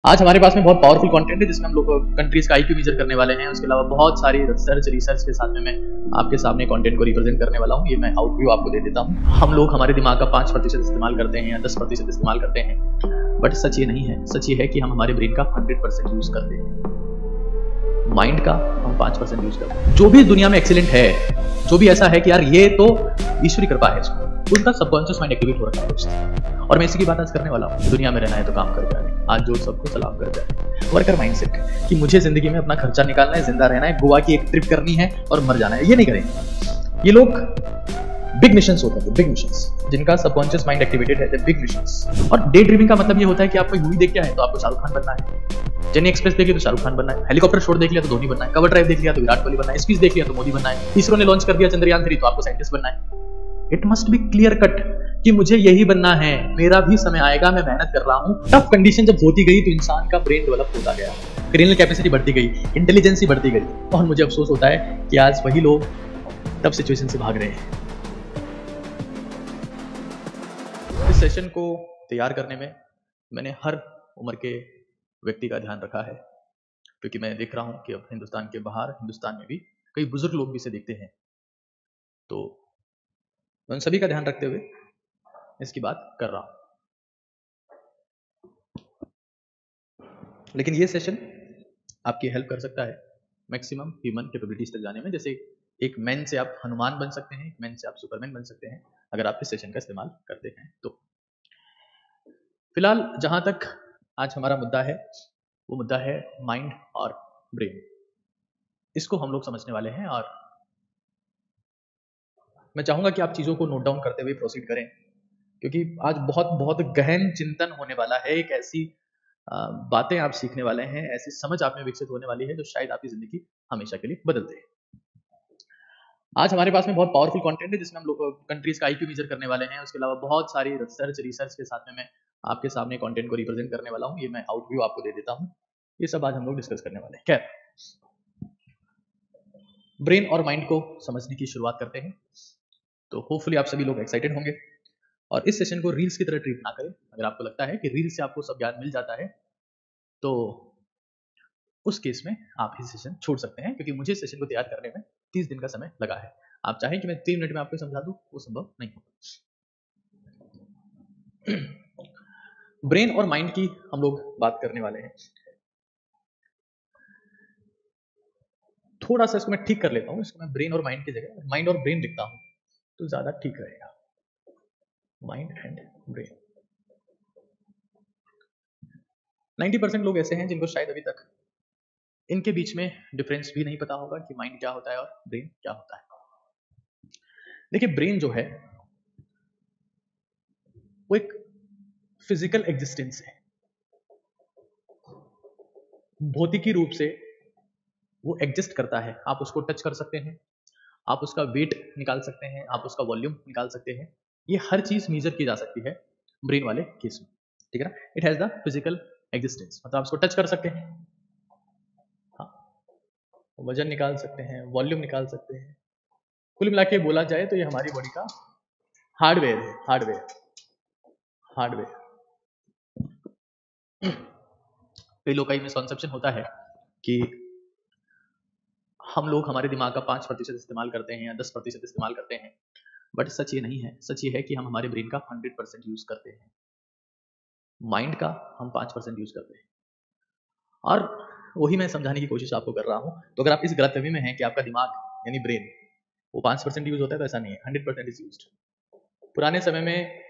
आज हमारे पास में बहुत पावरफुल कंटेंट है जिसमें हम लोग कंट्रीज का आईक्यू मेजर करने वाले हैं। उसके अलावा बहुत सारी रिसर्च के साथ में मैं आपके सामने कंटेंट को रिप्रेजेंट करने वाला हूँ। ये मैं आउटव्यू आपको दे देता हूँ। हम लोग हमारे दिमाग का 5% इस्तेमाल करते हैं या 10% इस्तेमाल करते हैं, बट सच ये नहीं है। सच ये है कि हम हमारे ब्रेन का 100% यूज करते हैं। माइंड का हम 5% यूज करते हैं। जो भी दुनिया में एक्सीलेंट है, जो भी ऐसा है कि यार ये तो ईश्वरी कृपा है, उसका सबकॉन्शियस माइंड एक्टिवेट हो रखा है। और मैं इसी की बात आज करने वाला हूँ। दुनिया में रहना है तो काम कर जाए। आज जो सबको सलाम कर जाए। वर्कर माइंडसेट कि मुझे जिंदगी में अपना खर्चा निकालना है, जिंदा रहना है, गोवा की एक ट्रिप करनी है और मर जाना है, ये नहीं करेंगे। ये लोग बिग मिशंस होते हैं, बिग मिशंस जिनका सबकॉन्शियस माइंड एक्टिवेटेड है, बिग मिशंस। और डे ड्रीमिंग का मतलब ये होता है कि आप कोई मूवी देख के आए तो आपको शाहरुख खान बनना है, चेन्नई एक्सप्रेस देख लिया तो शाहरुख खान बनना है, हेलीकॉप्टर शॉट देख लिया तो धोनी बनना है, कवर ड्राइव देख लिया तो विराट कोहली बनना है, स्पीच देख लिया तो मोदी बनना है, इसरो ने लॉन्च कर दिया चंद्रयान 3 तो आपको साइंटिस्ट बनना है। It must be clear cut कि मुझे यही बनना है, मेरा भी समय आएगा, मैं मेहनत कर रहा हूं। टफ कंडीशन जब होती गई तो इंसान का ब्रेन डेवलप होता गया, क्रिमिनल कैपेसिटी बढ़ती गई, इंटेलिजेंसी बढ़ती गई। और मुझे अफसोस होता है कि आज वही लोग टफ सिचुएशन से भाग रहे हैं। इस सेशन को तैयार करने में मैंने हर उम्र के व्यक्ति का ध्यान रखा है, क्योंकि मैं देख रहा हूं कि अब हिंदुस्तान के बाहर, हिंदुस्तान में भी कई बुजुर्ग लोग भी इसे देखते हैं। तो उन सभी का ध्यान रखते हुए इसकी बात कर रहा हूं। लेकिन ये सेशन आपकी हेल्प कर सकता है मैक्सिमम ह्यूमन कैपेबिलिटीज तक जाने में। जैसे एक मैन से आप हनुमान बन सकते हैं, एक मैन से आप सुपरमैन बन सकते हैं, अगर आप इस सेशन का इस्तेमाल करते हैं तो। फिलहाल जहां तक आज हमारा मुद्दा है, वो मुद्दा है माइंड और ब्रेन। इसको हम लोग समझने वाले हैं और मैं चाहूंगा कि आप चीजों को नोट डाउन करते हुए प्रोसीड करें, क्योंकि आज बहुत बहुत गहन चिंतन होने वाला है। एक ऐसी बातें आप सीखने वाले हैं, ऐसी समझ आप में विकसित होने वाली है जो शायद आपकी जिंदगी हमेशा के लिए बदल दे। आज हमारे पास में बहुत पावरफुल कंटेंट है जिसमें हम लोग कंट्रीज का आईक्यू मेजर करने वाले हैं। उसके अलावा बहुत सारी रिसर्च के साथ में मैं आपके सामने कंटेंट को रिप्रेजेंट करने वाला हूँ। ये मैं आउटव्यू आपको दे देता हूँ। ये सब आज हम लोग डिस्कस करने वाले हैं। खैर, ब्रेन और माइंड को समझने की शुरुआत करते हैं। तो होपफुली आप सभी लोग एक्साइटेड होंगे और इस सेशन को रील्स की तरह ट्रीट ना करें। अगर आपको लगता है कि रील्स से आपको सब ज्ञान मिल जाता है तो उस केस में आप ये सेशन छोड़ सकते हैं, क्योंकि मुझे इस सेशन को तैयार करने में 30 दिन का समय लगा है। आप चाहें कि मैं 3 मिनट में आपको समझा दूं, वो संभव नहीं होगा। ब्रेन और माइंड की हम लोग बात करने वाले हैं। थोड़ा सा इसको मैं ठीक कर लेता हूं, इसको मैं ब्रेन और माइंड की जगह माइंड और ब्रेन लिखता हूं तो ज्यादा ठीक रहेगा। Mind and brain. 90% लोग ऐसे हैं जिनको शायद अभी तक इनके बीच में डिफरेंस भी नहीं पता होगा कि माइंड क्या होता है और ब्रेन क्या होता है। देखिए, ब्रेन जो है वो एक फिजिकल एग्जिस्टेंस है। भौतिकी रूप से वो एग्जिस्ट करता है। आप उसको टच कर सकते हैं, आप उसका वेट निकाल सकते हैं, आप उसका वॉल्यूम निकाल सकते हैं। ये हर चीज मेजर की जा सकती है ब्रेन वाले केस में, ठीक है ना। It has the physical existence, मतलब आप उसको टच कर सकते हैं, हाँ, वजन निकाल सकते हैं, वॉल्यूम निकाल सकते हैं। कुल मिला के बोला जाए तो ये हमारी बॉडी का हार्डवेयर है। हार्डवेयर कई लोग का मिसकंसेप्शन होता है कि हम लोग हमारे दिमाग का 5% इस्तेमाल करते हैं या 10% इस्तेमाल करते हैं, बट सच ये नहीं है। सच ये है कि हम हमारे ब्रेन का 100% यूज करते हैं, माइंड का हम 5% यूज करते हैं। और वही मैं समझाने की कोशिश आपको कर रहा हूं। तो अगर आप इस गलतफहमी में हैं कि आपका दिमाग यानी ब्रेन वो 5% यूज होता है, तो ऐसा नहीं है। 100% इज यूज्ड। पुराने समय में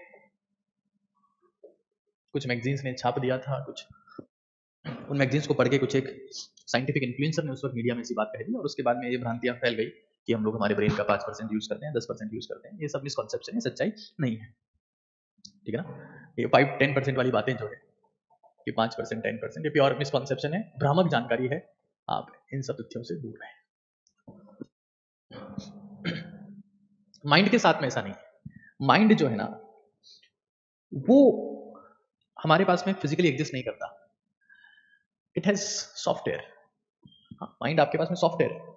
कुछ मैगजीन्स ने छाप दिया था, कुछ उन मैगजीन्स को पढ़ के कुछ एक साइंटिफिक इन्फ्लुएंसर ने उस वक्त मीडिया में ऐसी बात कह दी और उसके बाद में ये भ्रांतियां फैल गई कि हम लोग हमारे ब्रेन का 5% यूज करते हैं, 10% यूज करते हैं। ये सब मिसकॉन्सेप्शन है, सच्चाई नहीं है, ठीक है ना। ये 5-10% वाली बातें जो है कि 5% 10% ये प्योर मिसकॉन्सेप्शन है, भ्रामक जानकारी है। आप इन सब तथ्यों से दूर रहें। माइंड के साथ में ऐसा नहीं है। माइंड जो है ना वो हमारे पास में फिजिकली एग्जिस्ट नहीं करता। It has software. माइंड आपके पास में सॉफ्टवेयर है।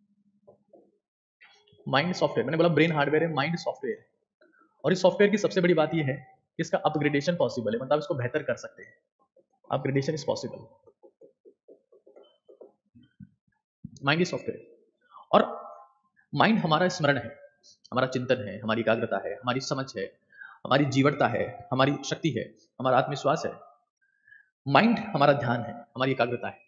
माइंड सॉफ्टवेयर, मैंने बोला ब्रेन हार्डवेयर है, माइंड सॉफ्टवेयर है। और इस सॉफ्टवेयर की सबसे बड़ी बात यह है कि इसका अपग्रेडेशन पॉसिबल है, मतलब इसको बेहतर कर सकते हैं। Upgradation is possible. Mind is software, और माइंड हमारा स्मरण है, हमारा चिंतन है, हमारी एकाग्रता है, हमारी समझ है, हमारी जीवटता है, हमारी शक्ति है, हमारा आत्मविश्वास है। माइंड हमारा ध्यान है, हमारी एकाग्रता है।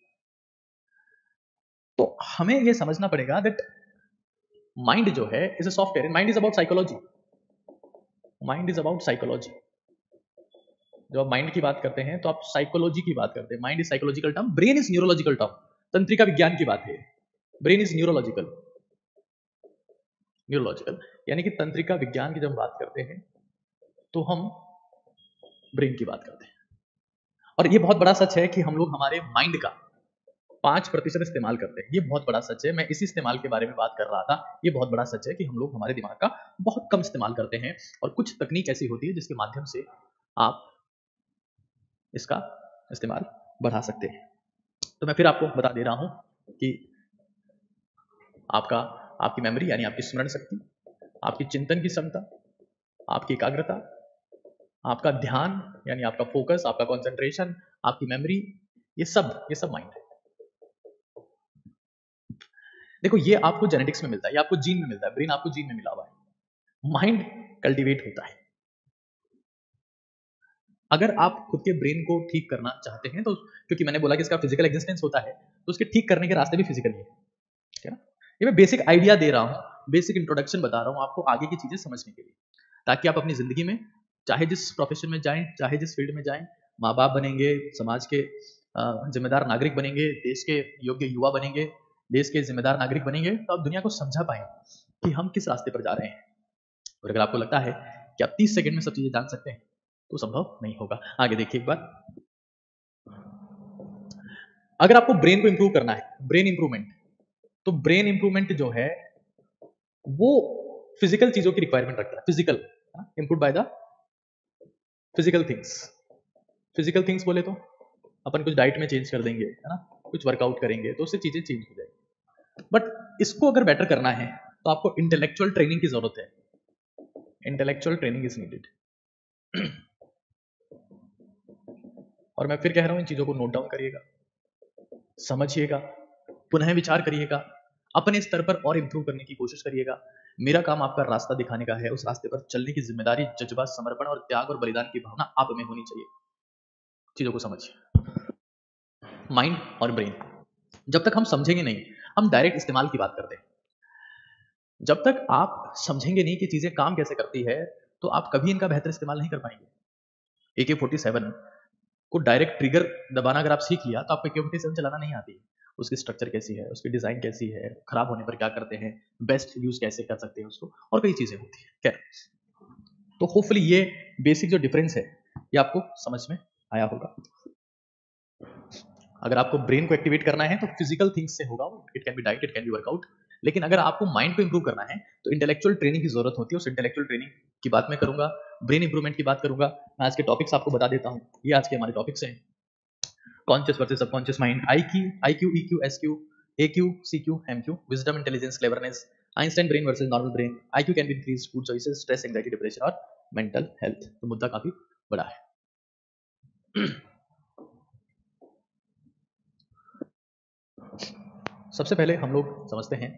तो हमें यह समझना पड़ेगा दैट माइंड जो है is a software, mind is about psychology. Mind is about psychology. जब आप माइंड की बात करते हैं तो आप साइकोलॉजी की बात करते हैं। Mind is psychological term, brain is neurological term. तंत्रिका विज्ञान की बात है। Brain is neurological. न्यूरोलॉजिकल यानी कि तंत्रिका विज्ञान की जब हम बात करते हैं तो हम ब्रेन की बात करते हैं। और ये बहुत बड़ा सच है कि हम लोग हमारे माइंड का 5% इस्तेमाल करते हैं। ये बहुत बड़ा सच है। मैं इसी इस्तेमाल के बारे में बात कर रहा था। ये बहुत बड़ा सच है कि हम लोग हमारे दिमाग का बहुत कम इस्तेमाल करते हैं, और कुछ तकनीक ऐसी होती है जिसके माध्यम से आप इसका इस्तेमाल बढ़ा सकते हैं। तो मैं फिर आपको बता दे रहा हूं कि आपकी मेमोरी यानी आपकी स्मरण शक्ति, आपकी चिंतन की क्षमता, आपकी एकाग्रता, आपका ध्यान यानी आपका फोकस, आपका कंसंट्रेशन, आपकी मेमोरी, ये सब माइंड है। देखो, ये आपको जेनेटिक्स में मिलता है, ये आपको जीन में मिलता है, ब्रेन आपको जीन में मिला हुआ है। माइंड कल्टीवेट होता है। अगर आप खुद के ब्रेन को ठीक करना चाहते हैं तो, क्योंकि मैंने बोला कि इसका फिजिकल एग्जिस्टेंस होता है, तो उसके ठीक करने के रास्ते भी फिजिकल ही है ना। ये मैं बेसिक आइडिया दे रहा हूँ, बेसिक इंट्रोडक्शन बता रहा हूँ आपको आगे की चीजें समझने के लिए, ताकि आप अपनी जिंदगी में चाहे जिस प्रोफेशन में जाएं, चाहे जिस फील्ड में जाएं, माँ बाप बनेंगे, समाज के जिम्मेदार नागरिक बनेंगे, देश के योग्य युवा बनेंगे, देश के जिम्मेदार नागरिक बनेंगे, तो आप दुनिया को समझा पाए कि हम किस रास्ते पर जा रहे हैं। और अगर आपको लगता है कि आप 30 सेकंड में सब चीजें जान सकते हैं तो संभव नहीं होगा। आगे देखिए एक बार, अगर आपको ब्रेन को इंप्रूव करना है, ब्रेन इंप्रूवमेंट, तो ब्रेन इंप्रूवमेंट जो है वो फिजिकल चीजों की रिक्वायरमेंट रखता है। Physical improve by the physical things. Physical things बोले तो अपन कुछ डाइट में चेंज कर देंगे, है ना, कुछ वर्कआउट करेंगे तो उससे चीजें चेंज हो जाएगी। बट इसको अगर बेटर करना है तो आपको इंटेलेक्चुअल ट्रेनिंग की जरूरत है। Intellectual training is needed. और मैं फिर कह रहा हूं, इन चीजों को नोट डाउन करिएगा, समझिएगा, पुनः विचार करिएगा, अपने स्तर पर और इंप्रूव करने की कोशिश करिएगा। मेरा काम आपका रास्ता दिखाने का है। उस रास्ते पर चलने की जिम्मेदारी, जज्बा, समर्पण और त्याग और बलिदान की भावना आप में होनी चाहिए। चीजों को समझिए। माइंड और ब्रेन, जब तक हम समझेंगे नहीं, हम डायरेक्ट इस्तेमाल की बात करते हैं, जब तक आप समझेंगे नहीं कि चीजें काम कैसे करती है, तो आप कभी इनका बेहतर इस्तेमाल नहीं कर पाएंगे। AK-47 को डायरेक्ट ट्रिगर दबाना अगर आप सीख लिया तो आपको AK-47 चलाना नहीं आती है। उसकी स्ट्रक्चर कैसी है, उसकी डिजाइन कैसी है, खराब होने पर क्या करते हैं, बेस्ट यूज कैसे कर सकते हैं उसको, और कई चीजें होती है। क्या तो होपफुली ये बेसिक जो डिफरेंस है ये आपको समझ में आया होगा। अगर आपको ब्रेन को एक्टिवेट करना है तो फिजिकल थिंग्स से होगा, it can be diet, it can be workout. लेकिन अगर आपको माइंड को इंप्रूव करना है तो इंटेलेक्चुअल ट्रेनिंग की जरूरत होती है। उस इंटेलेक्चुअल ट्रेनिंग की बात मैं करूंगा, ब्रेन इंप्रूवमेंट की बात करूंगा। मैं आज के टॉपिक्स आपको बता देता हूं। ये आज के हमारे टॉपिक्स हैं, conscious versus subconscious mind, IQ, EQ, SQ, AQ, CQ, MQ, wisdom, intelligence, cleverness, Einstein brain versus normal brain, IQ can be increase, food choices, stress, anxiety, depression और मेंटल हेल्थ। तो मुद्दा काफी बड़ा है। सबसे पहले हम लोग समझते हैं,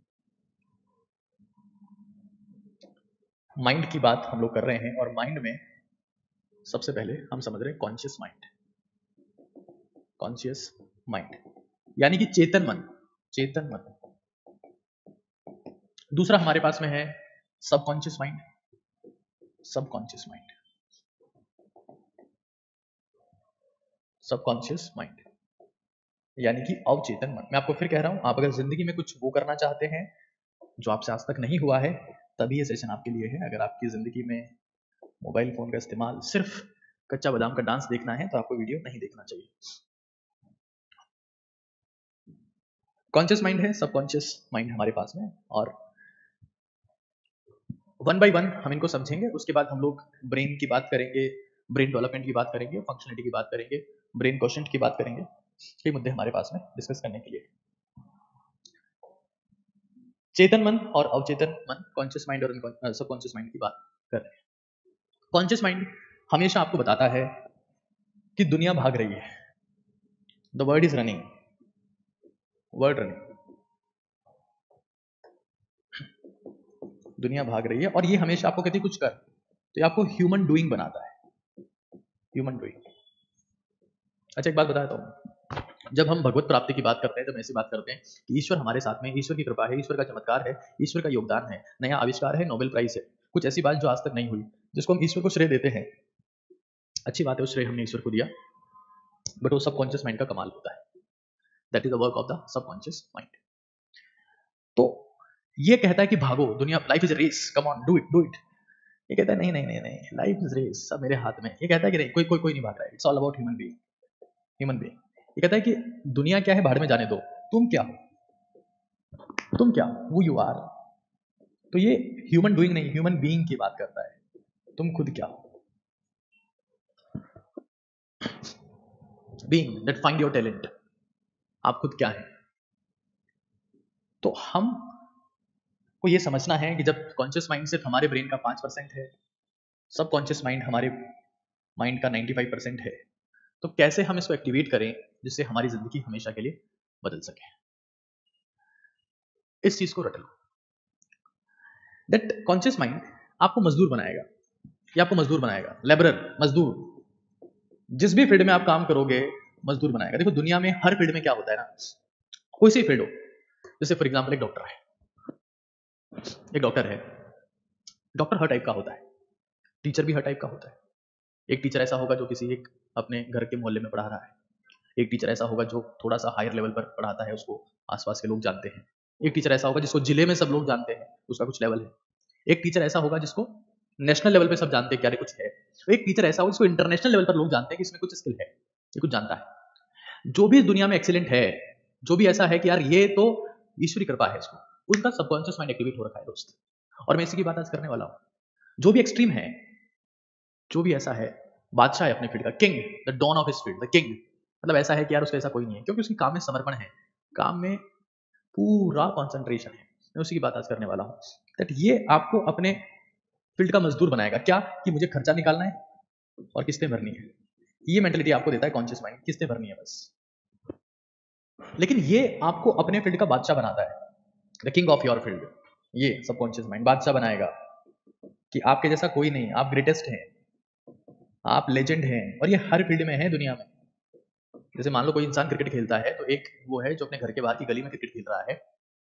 माइंड की बात हम लोग कर रहे हैं, और माइंड में सबसे पहले हम समझ रहे हैं कॉन्शियस माइंड। कॉन्शियस माइंड यानी कि चेतन मन, चेतन मन। दूसरा हमारे पास में है subconscious mind, subconscious mind, subconscious mind यानी कि अवचेतन मन। मैं आपको फिर कह रहा हूं, आप अगर जिंदगी में कुछ वो करना चाहते हैं जो आपसे आज तक नहीं हुआ है, तभी ये सेशन आपके लिए है। अगर आपकी जिंदगी में मोबाइल फोन का इस्तेमाल सिर्फ कच्चा बादाम का डांस देखना है तो आपको वीडियो नहीं देखना चाहिए। कॉन्शियस माइंड है, सबकॉन्शियस माइंड हमारे पास में, और वन बाय वन हम इनको समझेंगे। उसके बाद हम लोग ब्रेन की बात करेंगे, ब्रेन डेवलपमेंट की बात करेंगे, फंक्शनलिटी की बात करेंगे, ब्रेन क्वेश्चन की बात करेंगे। ये मुद्दे हमारे पास में डिस्कस करने के लिए। चेतन मन और अवचेतन मन, कॉन्शियस माइंड और सबकॉन्शियस माइंड की बात कर रहे हैं। कॉन्शियस माइंड हमेशा आपको बताता है कि दुनिया भाग रही है, the world is running, world running, दुनिया भाग रही है, और ये हमेशा आपको कहती है कुछ कर, तो ये आपको ह्यूमन डूइंग बनाता है, ह्यूमन डूइंग। अच्छा, एक बात बताता हूँ, जब हम भगवत प्राप्ति की बात करते हैं, जब ऐसी बात करते हैं कि ईश्वर हमारे साथ में, ईश्वर की कृपा है, ईश्वर का चमत्कार है, ईश्वर का योगदान है, नया आविष्कार है, नोबेल प्राइज है, कुछ ऐसी बात जो आज तक नहीं हुई, जिसको हम ईश्वर को श्रेय देते हैं, अच्छी बात है, उस श्रेय हमने ईश्वर को दिया, बट वो सबकॉन्शियस माइंड का कमाल होता है, that is the work of the subconscious mind. तो ये कहता है कि भागो दुनिया, life is race, come on do it do it. ये कहता है नहीं नहीं नहीं नहीं, लाइफ इज रेस, सब मेरे हाथ में। ये कहता है कि नहीं, कोई नहीं भाग रहा है, it's all about human being, human being. ये कहता है कि दुनिया क्या है, भाड़ में जाने दो, तुम क्या हो, तुम क्या हो, हु यू आर। तो ये ह्यूमन डूइंग नहीं, ह्यूमन बीइंग की बात करता है, तुम खुद क्या हो, being that find your talent, आप खुद क्या है। तो हम को ये समझना है कि जब कॉन्शियस माइंड सिर्फ हमारे ब्रेन का 5% है, सब कॉन्शियस माइंड हमारे माइंड का 95% है, तो कैसे हम इसको एक्टिवेट करें जिससे हमारी जिंदगी हमेशा के लिए बदल सके। इस चीज को रट लो, दैट कॉन्शियस माइंड आपको मजदूर बनाएगा, या आपको मजदूर बनाएगा, लेबरर, मजदूर, जिस भी फील्ड में आप काम करोगे मजदूर बनाएगा। देखो दुनिया में हर फील्ड में क्या होता है ना, कोई सी फील्ड हो, जैसे फॉर एग्जाम्पल एक डॉक्टर है, एक डॉक्टर है, डॉक्टर हर टाइप का होता है, टीचर भी हर टाइप का होता है। एक टीचर ऐसा होगा जो किसी एक अपने घर के मोहल्ले में पढ़ा रहा है, एक टीचर ऐसा होगा जो थोड़ा सा हायर लेवल पर पढ़ाता है, उसको आसपास के लोग जानते हैं, एक टीचर ऐसा होगा जिसको जिले में सब लोग जानते हैं, उसका कुछ लेवल है, एक टीचर ऐसा होगा जिसको नेशनल लेवल पे सब जानते हैं क्या कुछ है, तो एक टीचर ऐसा होगा जिसको इंटरनेशनल लेवल पर लोग जानते हैं कि इसमें कुछ स्किल है, ये कुछ जानता है। जो भी दुनिया में एक्सीलेंट है, जो भी ऐसा है कि यार ये तो ईश्वरी कृपा है, इसको, उसका सबकॉन्शियस माइंड एक्टिवेट हो रखा है दोस्त। और मैं इसी की बात आज करने वाला हूं। जो भी एक्सट्रीम है, जो भी ऐसा है, बादशाह है अपने फील्ड का, king, the don of his field, the king, मतलब ऐसा है कि यार उसका ऐसा कोई नहीं है, क्योंकि उसकी काम में समर्पण है, काम में पूरा कॉन्सेंट्रेशन है। मैं उसी की बात आज करने वाला हूं, दैट ये आपको अपने फील्ड का मजदूर बनाएगा। क्या कि मुझे खर्चा निकालना है और किस्तें भरनी है, ये मेंटलिटी आपको देता है कॉन्शियस माइंड, किस्तें भरनी है बस। लेकिन ये आपको अपने फील्ड का बादशाह बनाता है, the king of your field. ये सबकॉन्शियस माइंड बादशाह बनाएगा कि आपके जैसा कोई नहीं, आप ग्रेटेस्ट हैं, आप लेजेंड हैं, और ये हर फील्ड में है दुनिया में। जैसे मान लो कोई इंसान क्रिकेट खेलता है, तो एक वो है जो अपने घर के बाहर की गली में क्रिकेट खेल रहा है,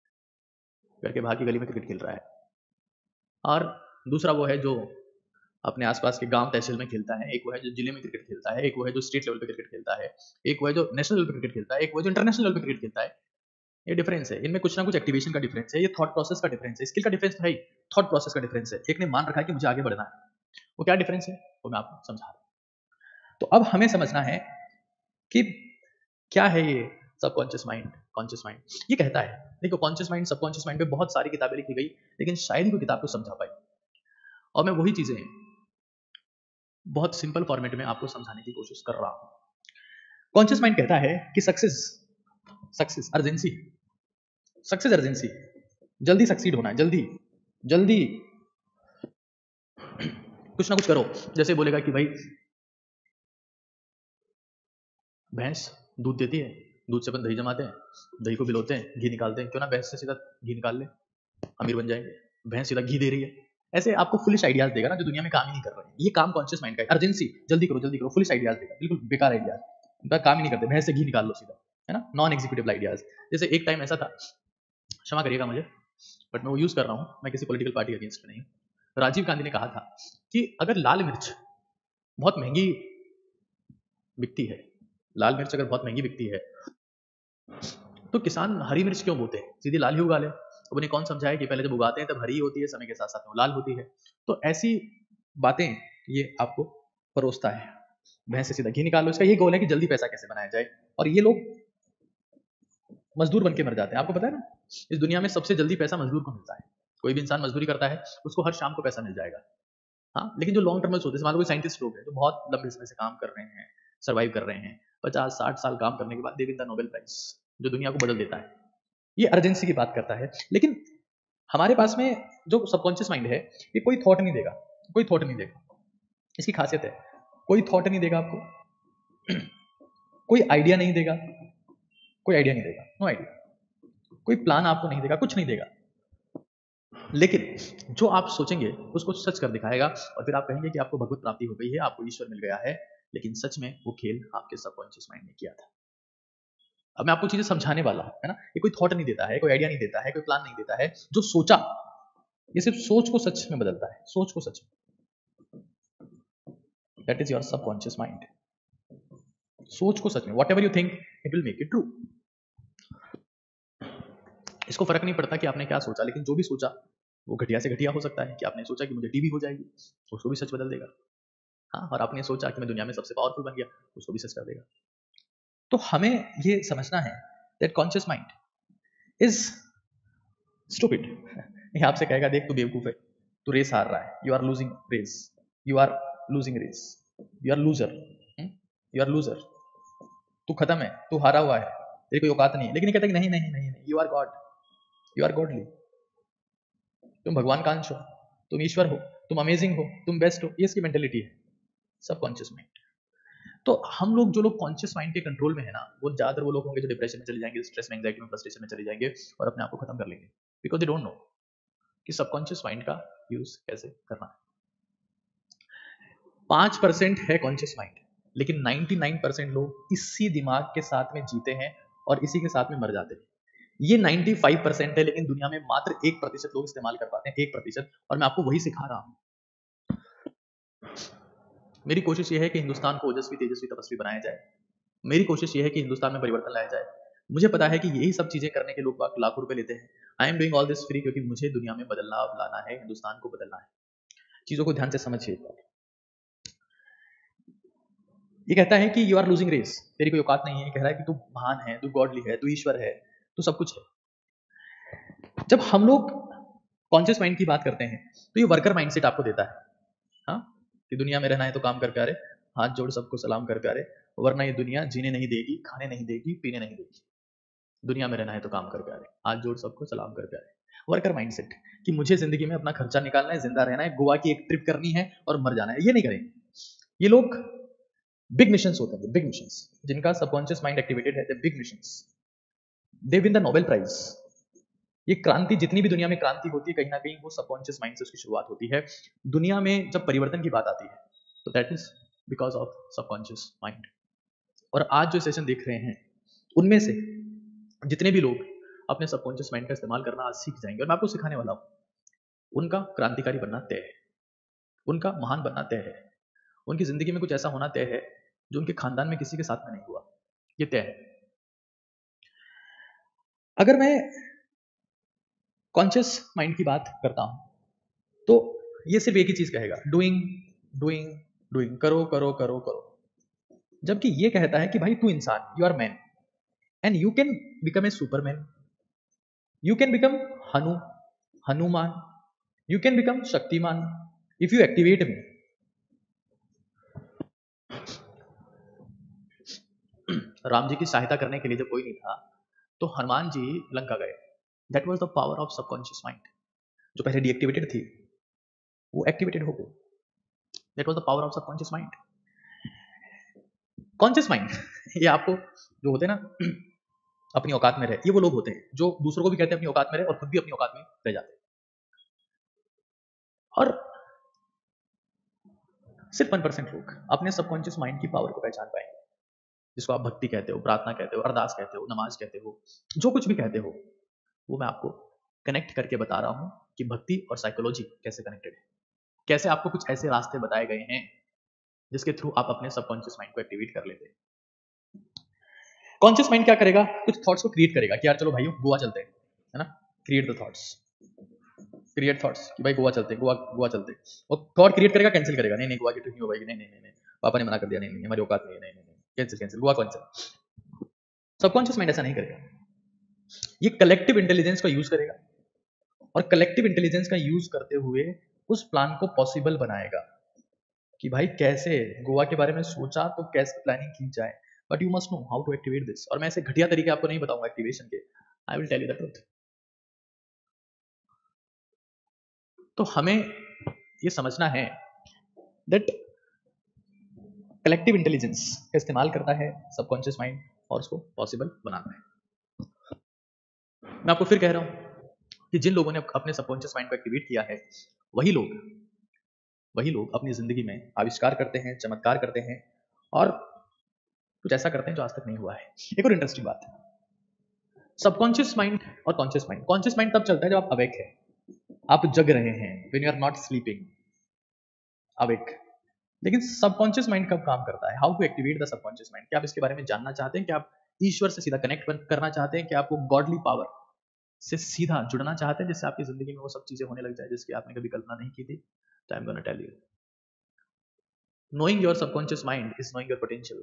घर के बाहर की गली में क्रिकेट खेल रहा है, और दूसरा वो है जो अपने आसपास के गांव तहसील में खेलता है, एक वो है जो जिले में क्रिकेट खेलता है, एक वो है जो स्टेट लेवल पे क्रिकेट खेलता है, एक वो है जो नेशनल लेवल पे क्रिकेट खेलता है, एक वो है जो इंटरनेशनल लेवल पे क्रिकेट खेलता है। ये डिफरेंस है, इनमें कुछ ना कुछ एक्टिवेशन का डिफरेंस है, ये थॉट प्रोसेस का डिफरेंस है, स्किल का डिफरेंस है, थॉट प्रोसेस का डिफरेंस है। एक ने मान रखा है कि मुझे आगे बढ़ना है, वो क्या डिफरेंस है वो मैं आपको समझा रहा हूं। तो अब हमें समझना है कि क्या है ये सबकॉन्शियस माइंड, कॉन्शियस माइंड। ये कहता है, देखो कॉन्शियस माइंड, सबकॉन्शियस माइंड पे बहुत सारी किताबें लिखी गई, लेकिन शायद ही कोई किताब को समझा पाई, और मैं वही चीजें बहुत सिंपल फॉर्मेट में आपको समझाने की कोशिश कर रहा हूं। कॉन्शियस माइंड कहता है कि सक्सेस अर्जेंसी, सक्सेस अर्जेंसी, जल्दी सक्सीड होना है, जल्दी जल्दी कुछ ना कुछ करो। जैसे बोलेगा कि भाई भैंस दूध देती है, दूध से अपन दही जमाते हैं, दही को भिगोते हैं, घी निकालते हैं, क्यों ना भैंस से सीधा घी निकाल ले, अमीर बन जाएंगे, भैंस सीधा घी दे रही है। ऐसे आपको फुलिश आइडियाज देगा ना, जो दुनिया में काम ही नहीं कर रहे हैं। ये काम कॉन्शियस माइंड का है, अर्जेंसी, जल्दी करो, फुलिश आइडियाज देगा, बिल्कुल बेकार आइडियाज, उनका काम ही नहीं करते, भैंस से घी निकाल लो सीधा, है ना, नॉन एग्जीक्यूटिव आइडियाज। जैसे एक टाइम ऐसा था, क्षमा करिएगा मुझे, बट मैं वो यूज कर रहा हूँ, मैं किसी पॉलिटिकल पार्टी के अगेंस्ट में नहीं हूँ। राजीव गांधी ने कहा था कि अगर लाल मिर्च बहुत महंगी बिकती है, लाल मिर्च अगर बहुत महंगी बिकती है, तो किसान हरी मिर्च क्यों बोते हैं, सीधी लाल ही उगा ले। अब उन्हें कौन समझाए कि पहले जब उगाते हैं तब हरी होती है, समय के साथ साथ वो लाल होती है। तो ऐसी बातें ये आपको परोसता है, भैंस से सीधा घी निकाल लो, इसका ये गोल है कि जल्दी पैसा कैसे बनाया जाए। और ये लोग मजदूर बन के मर जाते हैं। आपको पता है ना, इस दुनिया में सबसे जल्दी पैसा मजदूर को मिलता है। कोई भी इंसान मजदूरी करता है, उसको हर शाम को पैसा मिल जाएगा। हाँ, लेकिन जो लॉन्ग टर्मर्स होते हैं, मान लो कोई साइंटिस्ट लोग हैं जो बहुत लंबे समय से काम कर रहे हैं, सर्वाइव कर रहे हैं, 50-60 साल काम करने के बाद दे देता नोबेल प्राइज, जो दुनिया को बदल देता है। ये अर्जेंसी की बात करता है। लेकिन हमारे पास में जो सबकॉन्शियस माइंड है, ये कोई थॉट नहीं देगा, कोई थॉट नहीं देगा। इसकी खासियत है, कोई थॉट नहीं देगा आपको, कोई आइडिया नहीं देगा, कोई आइडिया नहीं देगा, नो आइडिया, कोई प्लान आपको नहीं देगा, कुछ नहीं देगा, लेकिन जो आप सोचेंगे उसको सच कर दिखाएगा और फिर आप कहेंगे कि आपको भगवत प्राप्ति हो गई है, आपको ईश्वर मिल गया है, लेकिन सच में वो खेल आपके सबकॉन्शियस माइंड ने किया था। अब मैं आपको चीजें समझाने वाला हूं, है ना। ये कोई थॉट नहीं देता है, कोई आइडिया नहीं देता है, कोई प्लान नहीं देता है, जो सोचा ये सिर्फ सोच को सच में बदलता है, सोच को सच में। That is your subconscious mind. सोच को सच में, whatever you think it will make it true. इसको फर्क नहीं पड़ता कि आपने क्या सोचा, लेकिन जो भी सोचा वो घटिया से घटिया हो सकता है। कि आपने सोचा कि मुझे टीबी हो जाएगी, उसको भी सच बदल देगा। हाँ, और आपने सोचा कि मैं दुनिया में सबसे पावरफुल बन गया, उसको भी सच कर देगा। तो हमें ये समझना है that conscious mind is stupid. ये आपसे कहेगा देख तू बेवकूफ है, तू रेस हार रहा है, you are losing race, you are losing race, you are loser, you are loser, तू खत्म है, तू हारा हुआ है, तेरी कोई औकात नहीं है। लेकिन ये कहता है कि नहीं नहीं नहीं नहीं, you are God, you are godly, तुम भगवान का अंश हो, तुम ईश्वर हो, तुम अमेजिंग हो, तुम बेस्ट हो। ये इसकी मेंटेलिटी है, सबकॉन्शियस माइंड। तो हम लोग जो लोग कॉन्शियस माइंड के कंट्रोल में है ना, वो ज्यादातर वो लोग होंगे जो डिप्रेशन में चले जाएंगे, स्ट्रेस में, एंजाइटी में, फ्रस्ट्रेशन में चले जाएंगे और अपने आप को खत्म कर लेंगे, बिकॉज दे डोंट नो कि सबकॉन्शियस माइंड का यूज कैसे करना है। 5% है कॉन्शियस माइंड, लेकिन 99% लोग इसी दिमाग के साथ में जीते हैं और इसी के साथ में मर जाते हैं। ये 95% है, लेकिन दुनिया में मात्र 1% लोग इस्तेमाल कर पाते हैं, 1%, और मैं आपको वही सिखा रहा हूं। मेरी कोशिश ये है कि हिंदुस्तान को ओजस्वी, तेजस्वी, तपस्वी बनाया जाए। मेरी कोशिश ये है कि हिंदुस्तान में परिवर्तन लाया जाए। मुझे पता है कि यही सब चीजें करने के लोग लाखों रुपए लेते हैं। I am doing all this free, क्योंकि मुझे दुनिया में बदलाव लाना है, हिंदुस्तान को बदलना है। चीजों को ध्यान से समझिए। ये कहता है कि यू आर लूजिंग रेस, तेरी कोई औकात नहीं है। ये कह रहा है कि तू महान है, तू गॉडली है, तू ईश्वर है, तू सब कुछ है। जब हम लोग कॉन्शियस माइंड की बात करते हैं तो ये वर्कर माइंडसेट आपको देता है, हाँ, कि दुनिया में रहना है तो काम कर प्यारे, हाथ जोड़ सबको सलाम कर प्यारे, वरना ये दुनिया जीने नहीं देगी, खाने नहीं देगी, पीने नहीं देगी। दुनिया में रहना है तो काम कर प्यारे, हाथ जोड़ सबको सलाम कर प्यारे। वर्कर माइंडसेट कि मुझे जिंदगी में अपना खर्चा निकालना है, जिंदा रहना है, गोवा की एक ट्रिप करनी है और मर जाना है। ये नहीं करेंगे ये लोग। बिग मिशंस होते हैं, बिग मिशंस, जिनका सबकॉन्शियस माइंड एक्टिवेटेड है, big missions, they win the Nobel prize. ये क्रांति, जितनी भी दुनिया में क्रांति होती है, कहीं ना कहीं वो सबकॉन्शियस माइंड से उसकी शुरुआत होती है। दुनिया में जब परिवर्तन की बात आती है तो that is because of subconscious mind. और आज जो सेशन देख रहे हैं उनमें से जितने भी लोग अपने सबकॉन्शियस माइंड का इस्तेमाल करना आज सीख जाएंगे, और मैं आपको सिखाने वाला हूं, उनका क्रांतिकारी बनना तय है, उनका महान बनना तय है, उनकी जिंदगी में कुछ ऐसा होना तय है जो उनके खानदान में किसी के साथ में नहीं हुआ। ये तय है। अगर मैं कॉन्शियस माइंड की बात करता हूं तो ये सिर्फ एक ही चीज कहेगा, डूइंग डूइंग डूइंग, करो करो करो करो। जबकि ये कहता है कि भाई तू इंसान, you are man, and you can become a superman, you can become Hanuman, you can become Shaktimaan if you activate me. Ram ji की सहायता करने के लिए जब कोई नहीं था तो हनुमान जी लंका गए। That was the power of subconscious mind. जो पहले डीएक्टिवेटेड थी वो एक्टिवेटेड हो गई। That was the power of subconscious mind. Conscious mind ये आपको जो होते हैं ना अपनी औकात में रहे, ये वो लोग होते हैं जो दूसरों को भी कहते हैं अपनी औकात में रहे और खुद भी अपनी औकात में रह जाते हैं। और सिर्फ 1% लोग अपने सबकॉन्शियस माइंड की पावर को पहचान पाएंगे, जिसको आप भक्ति कहते हो, प्रार्थना कहते हो, अरदास कहते हो, नमाज कहते हो, जो कुछ भी कहते हो, वो मैं आपको कनेक्ट करके बता रहा हूं कि भक्ति और साइकोलॉजी कैसे कनेक्टेड है, कैसे आपको कुछ ऐसे रास्ते बताए गए हैं जिसके थ्रू आप अपने सबकॉन्शियस माइंड को एक्टिवेट कर लेते हैं। कॉन्शियस माइंड क्या करेगा, कुछ थॉट्स को क्रिएट करेगा कि यार चलो भाइयों गोवा चलते हैं, है ना। Create the thoughts, create thoughts कि भाई गोवा चलते हैं, गोवा गोवा चलते हैं। और थॉट क्रिएट करेगा, कैंसिल करेगा, नहीं नहीं गोवा की ट्रिप नहीं हो पाएगी, नहीं नहीं नहीं, पापा ने मना कर दिया, नहीं नहीं हमारी औकात नहीं है, नहीं नहीं cancel cancel, Goa cancel. Subconscious mind ऐसा नहीं करेगा, ये कलेक्टिव इंटेलिजेंस का यूज करेगा और कलेक्टिव इंटेलिजेंस का यूज करते हुए उस प्लान को पॉसिबल बनाएगा कि भाई कैसे गोवा के बारे में सोचा तो कैसे प्लानिंग की जाए, but you must know how to activate this. और मैं ऐसे घटिया तरीके आपको नहीं बताऊंगा एक्टिवेशन के, I will tell you the truth. तो हमें ये समझना है दैट कलेक्टिव इंटेलिजेंस का इस्तेमाल करता है सबकॉन्शियस माइंड और उसको पॉसिबल बनाता है। मैं आपको फिर कह रहा हूं कि जिन लोगों ने अपने सबकॉन्शियस माइंड को एक्टिवेट किया है वही लोग अपनी जिंदगी में आविष्कार करते हैं, चमत्कार करते हैं और कुछ ऐसा करते हैं जो आज तक नहीं हुआ है। एक और इंटरेस्टिंग बात है, सबकॉन्शियस माइंड और कॉन्शियस माइंड तब चलता है जब आप अवेक है, आप जग रहे हैं, when you are not sleeping, awake. लेकिन सबकॉन्शियस माइंड कब काम करता है? How to activate the subconscious mind? क्या आप इसके बारे में जानना चाहते हैं? क्या आप ईश्वर से सीधा कनेक्ट करना चाहते हैं? क्या आपको गॉडली पावर से सीधा जुड़ना चाहते हैं जिससे आपकी जिंदगी में वो सब चीजें होने लग जाए जिसकी आपने कभी कल्पना नहीं की थी? तो I am gonna tell you, knowing your subconscious mind is knowing your potential.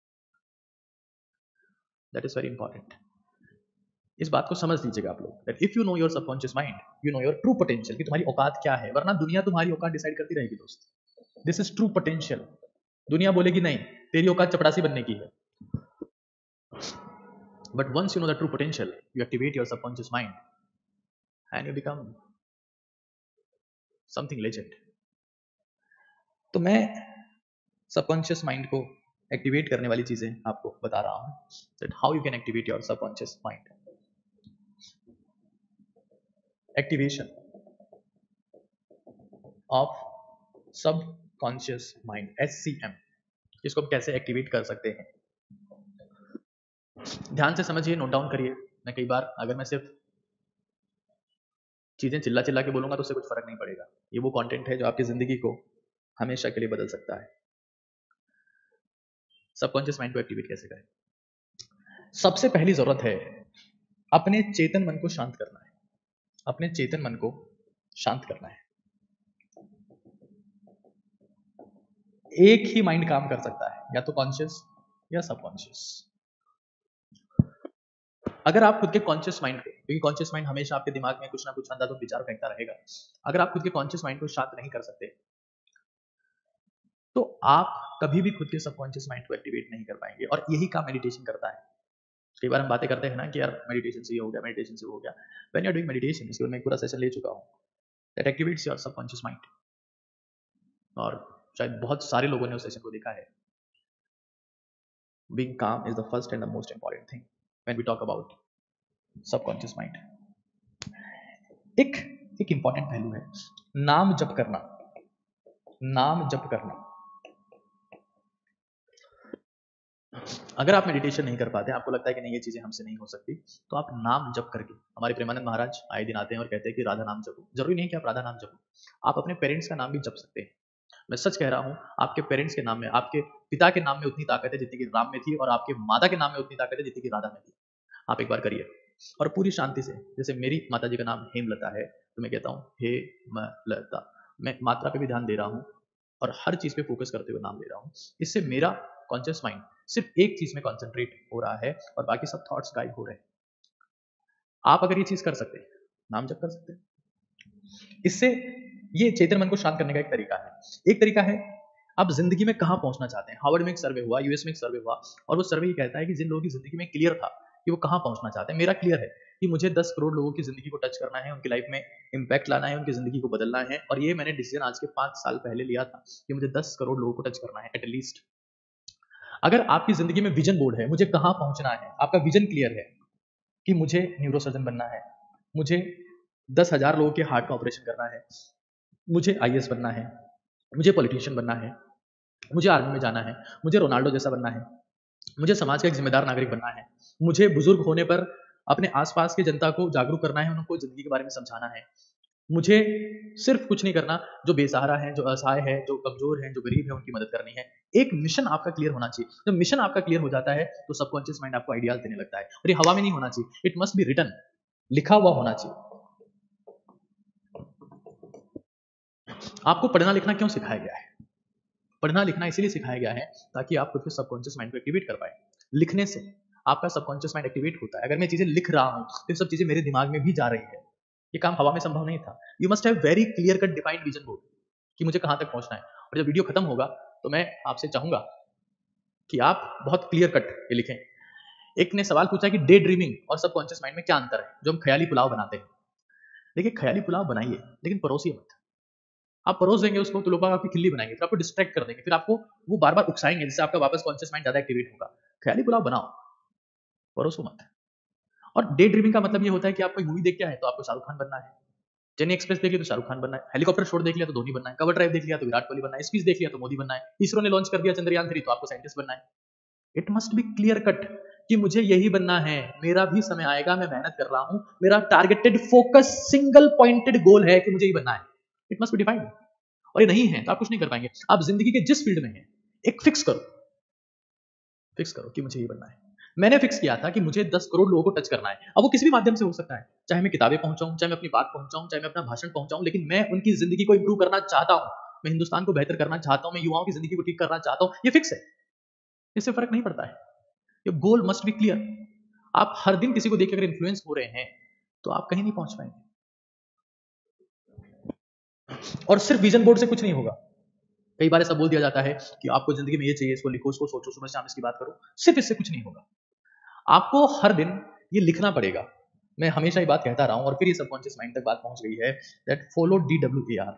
That is very important. इस बात को समझ लीजिएगा आप लोग, that if you know your subconscious mind, you know your true potential, कि तुम्हारी औकात क्या है, वरना दुनिया तुम्हारी औकात डिसाइड करती रहेगी दोस्त। This is true potential. दुनिया बोलेगी नहीं, तेरी औकात चपरासी बनने की है। But once you know the true potential, you activate your subconscious mind and you become something legend. तो मैं सबकॉन्शियस माइंड को एक्टिवेट करने वाली चीजें आपको बता रहा हूं, that how you can activate your subconscious mind. Activation of subconscious mind, SCM, इसको हम कैसे एक्टिवेट कर सकते हैं? ध्यान से समझिए, नोट डाउन करिए। मैं कई बार अगर मैं सिर्फ चीजें चिल्ला चिल्ला के बोलूंगा तो उससे कुछ फर्क नहीं पड़ेगा। ये वो कंटेंट है जो आपकी जिंदगी को हमेशा के लिए बदल सकता है। सबकॉन्शियस माइंड को एक्टिवेट कैसे करें? सबसे पहली जरूरत है अपने चेतन मन को शांत करना है। अपने चेतन मन को शांत करना है। एक ही माइंड काम कर सकता है, या तो कॉन्शियस या सबकॉन्शियस। अगर आप खुद के कॉन्शियस माइंड को, क्योंकि कॉन्शियस माइंड हमेशा आपके दिमाग में कुछ ना कुछ अंधाधुंध विचार फेंकता रहेगा, अगर आप खुद के कॉन्शियस माइंड को शांत नहीं कर सकते तो आप कभी भी खुद के सबकॉन्शियस माइंड को एक्टिवेट नहीं कर पाएंगे। और यही काम मेडिटेशन करता है। कई बार हम बातें करते हैं ना कि यार मेडिटेशन से ये हो गया, मेडिटेशन से वो हो गया। When you are doing meditation, इसके ऊपर मैं एक पूरा सेशन ले चुका हूं, that activates your subconscious mind. और शायद बहुत सारे लोगों ने उस सेशन को देखा है। Being calm is the first and the most important thing when we talk about subconscious mind. एक इंपॉर्टेंट पहलू है नाम जप करना। नाम जप करना। अगर आप मेडिटेशन नहीं कर पाते, आपको लगता है कि नहीं ये चीजें हमसे नहीं हो सकती, तो आप नाम जप करके, हमारे प्रेमानंद महाराज आए दिन आते हैं और कहते हैं कि राधा नाम जपो। जरूरी नहीं कि आप राधा नाम जपो, आप अपने पेरेंट्स का नाम भी जप सकते हैं। मैं सच कह रहा हूं, आपके पेरेंट्स के नाम में, आपके पिता के नाम में उतनी ताकत है जितनी कि राम में थी, और आपके माता के नाम में उतनी ताकत है जितनी कि राधा में थी। आप एक बार करिए और पूरी शांति से। जैसे मेरी माता जी का नाम हेमलता है, तो मैं कहता हूँ हे मलता। मैं मात्रा पे भी ध्यान दे रहा हूँ और हर चीज पे फोकस करते हुए नाम ले रहा हूँ। इससे मेरा कॉन्शियस माइंड सिर्फ एक चीज में कॉन्सेंट्रेट हो रहा है और बाकी सब थॉट्स गायब हो रहे हैं। आप अगर ये चीज कर सकते हैं, नाम जप कर सकते हैं, इससे ये चेतन मन को शांत करने का एक तरीका है। एक तरीका है, आप जिंदगी में कहां पहुंचना चाहते हैं। हार्वर्ड में एक सर्वे हुआ, यूएस में एक सर्वे हुआ, और वो सर्वे ये कहता है कि जिन लोगों की जिंदगी में क्लियर था कि वो कहां पहुंचना चाहते हैं, मेरा क्लियर है कि मुझे 10 करोड़ लोगों की जिंदगी को टच करना है, उनकी लाइफ में इंपैक्ट लाना है, उनकी जिंदगी को बदलना है। और ये मैंने डिसीजन आज के 5 साल पहले लिया था कि मुझे 10 करोड़ लोगों को टच करना है एटलीस्ट। अगर आपकी जिंदगी में विजन बोर्ड है, मुझे कहां पहुंचना है, आपका विजन क्लियर है कि मुझे न्यूरोसर्जन बनना है, मुझे 10,000 लोगों के हार्ट का ऑपरेशन करना है, मुझे आईएएस बनना है, मुझे पॉलिटिशियन बनना है, मुझे आर्मी में जाना है, मुझे रोनाल्डो जैसा बनना है, मुझे समाज का एक जिम्मेदार नागरिक बनना है, मुझे बुजुर्ग होने पर अपने आसपास की जनता को जागरूक करना है, उनको जिंदगी के बारे में समझाना है, मुझे सिर्फ कुछ नहीं करना, जो बेसहारा है, जो असहाय है, जो कमजोर है, जो गरीब है, उनकी मदद करनी है। एक मिशन आपका क्लियर होना चाहिए। जब मिशन आपका क्लियर हो जाता है तो सबकॉन्शियस माइंड आपको आइडियाज देने लगता है। और ये हवा में नहीं होना चाहिए, इट मस्ट बी रिटन, लिखा हुआ होना चाहिए। आपको पढ़ना लिखना क्यों सिखाया गया है? पढ़ना लिखना इसीलिए सिखाया गया है ताकि आप खुद के सबकॉन्शियस माइंड को एक्टिवेट कर पाए। लिखने से आपका सबकॉन्शियस माइंड एक्टिवेट होता है। अगर मैं चीजें लिख रहा हूं तो ये सब चीजें मेरे दिमाग में भी जा रही है। ये काम हवा में संभव नहीं था। You must have very clear cut defined vision board कि मुझे कहां तक पहुंचना है। और जब वीडियो खत्म होगा तो मैं आपसे चाहूंगा कि आप बहुत क्लियर कट ये लिखें। एक ने सवाल पूछा कि डे ड्रीमिंग और सबकॉन्शियस माइंड में क्या अंतर है, जो हम ख्याली पुलाव बनाते हैं। देखिए, ख्याली पुलाव बनाइए लेकिन परोसिए मत। आप परोस देंगे उसको तो लोग आपकी खिल्ली बनाएंगे, फिर आपको डिस्ट्रैक्ट कर देंगे, फिर आपको वो बार बार उकसाएंगे, जिससे आपका वापस कॉन्शियस माइंड ज्यादा एक्टिवेट होगा। ख्याली पुलाव बनाओ, परोसो मत। और डे ड्रीमिंग का मतलब ये होता है कि आप कोई मूवी देख के आए तो आपको शाहरुख खान बनना है, चेन्नई एक्सप्रेस देख लिया तो शाहरुख खान बनना है, हेलीकॉप्टर शॉट देख लिया तो धोनी बनना है, कवर ड्राइव देख लिया तो विराट कोहली बनना है, स्पीच देख लिया तो मोदी बनना है, इसरो ने लॉन्च कर दिया चंद्रयान 3 तो आपको साइंटिस्ट बनना है। It must be clear cut कि मुझे यही बनना है, मेरा भी समय आएगा, मैं मेहनत कर रहा हूं, मेरा targeted focus single pointed goal है कि मुझे ही बनना है। It must be defined. और ये नहीं है तो आप कुछ नहीं कर पाएंगे। आप जिंदगी के जिस फील्ड में हैं एक फिक्स करो कि मुझे ये बनना है। मैंने फिक्स किया था कि मुझे 10 करोड़ लोगों को टच करना है। अब वो किसी भी माध्यम से हो सकता है, चाहे मैं किताबें पहुंचाऊं, चाहे मैं अपनी बात पहुंचाऊं, चाहे मैं अपना भाषण पहुंचाऊं, लेकिन मैं उनकी जिंदगी को इंप्रूव करना चाहता हूं, मैं हिंदुस्तान को बेहतर करना चाहता हूं, मैं युवाओं की जिंदगी को ठीक करना चाहता हूं। ये फिक्स है, इससे फर्क नहीं पड़ता है। ये गोल मस्ट बी क्लियर। आप हर दिन किसी को देख के अगर इन्फ्लुएंस हो रहे हैं तो आप कहीं नहीं पहुंच पाएंगे। और सिर्फ विजन बोर्ड से कुछ नहीं होगा। कई बार ऐसा बोल दिया जाता है कि आपको जिंदगी में ये चाहिए, इसको लिखो, इसको सोचो, सुबह शाम इसकी बात करो। सिर्फ इससे कुछ नहीं होगा। आपको हर दिन ये लिखना पड़ेगा। मैं हमेशा ये बात कहता रहा हूं और फिर ये सबकॉन्शियस माइंड तक बात पहुंच गई है दैट फॉलो DWAR।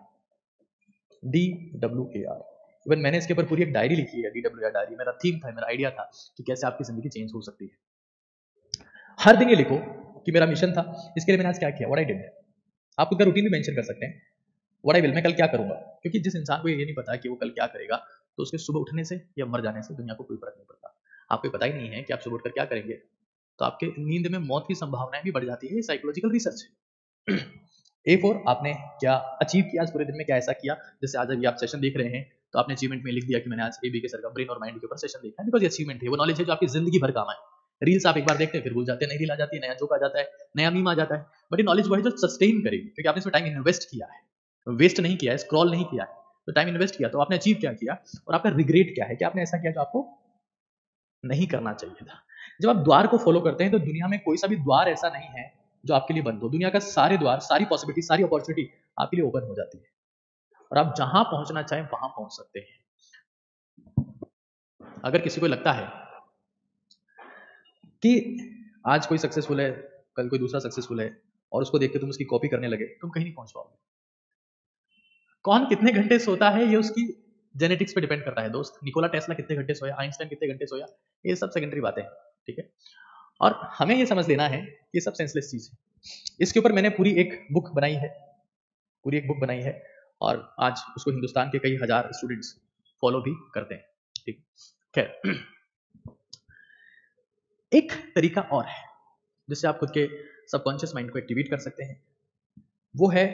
इवन मैंने इसके ऊपर पूरी एक डायरी लिखी है, DWAR डायरी। मेरा थीम था, मेरा आइडिया था कि कैसे आपकी जिंदगी चेंज हो सकती है। हर दिन ये लिखो कि मेरा मिशन था, इसके लिए मैंने आज क्या किया, व्हाट आई डिड। आप खुद का रूटीन भी मेंशन कर सकते हैं, व्हाट आई विल, मैं कल क्या करूंगा। क्योंकि जिस इंसान को ये नहीं पता कि वो कल क्या करेगा, तो उसके सुबह उठने से या मर जाने से दुनिया को कोई फर्क नहीं पड़ता। आपको पता ही नहीं है कि आप सुबह उठकर क्या करेंगे, तो आपके नींद में मौत की संभावनाएं भी बढ़ जाती है। ये साइकोलॉजिकल रिसर्च है। A4 आपने क्या अचीव किया आज पूरे दिन में, क्या ऐसा किया। जैसे आज अभी आप सेशन देख रहे हैं तो आपने अचीवमेंट में लिख दिया कि मैंने आज AB के सर का ब्रेन और माइंड के ऊपर सेशन देखा है, बिकॉज ये अचीवमेंट है, वो नॉलेज है जो आपकी जिंदगी भर काम है। रील्स आप एक बार देखते हैं फिर भूल जाते हैं, नई रील आ जाती है, नया जोक आ जाता है, नया मीम आ जाता है, बट ये नॉलेज वो है जो सस्टेन करेगी, क्योंकि आपने इसमें टाइम इन्वेस्ट किया है, वेस्ट नहीं किया है, स्क्रॉल नहीं किया है, तो टाइम इन्वेस्ट किया। तो आपने अचीव क्या किया और आपका रिग्रेट क्या है कि आपने ऐसा किया जो आपको नहीं करना चाहिए था। जब आप द्वार को फॉलो करते हैं तो दुनिया में कोई सा भी द्वार ऐसा नहीं है जो आपके लिए बंद हो। दुनिया का सारे द्वार, सारी पॉसिबिलिटी, सारी अपॉर्चुनिटी आपके लिए ओपन हो जाती है और आप जहां पहुंचना चाहें वहां पहुंच सकते हैं। अगर किसी को लगता है कि आज कोई सक्सेसफुल है, कल कोई दूसरा सक्सेसफुल है और उसको देख के तुम उसकी कॉपी करने लगे, तुम कहीं नहीं पहुंच पाओगे। कौन कितने घंटे सोता है ये उसकी जेनेटिक्स पे डिपेंड करता है दोस्त। निकोला टेस्ला कितने घंटे सोया, आइंस्टाइन कितने घंटे सोया, ये सब सेकेंडरी बातें हैं, ठीक है। और हमें ये समझ लेना है कि ये सब सेंसलेस चीज है। इसके ऊपर मैंने पूरी एक बुक बनाई है, और आज उसको हिंदुस्तान के कई हजार स्टूडेंट्स फॉलो भी करते हैं, ठीक। खैर, एक तरीका और है जिससे आप खुद के सबकॉन्शियस माइंड को एक्टिवेट कर सकते हैं, वो है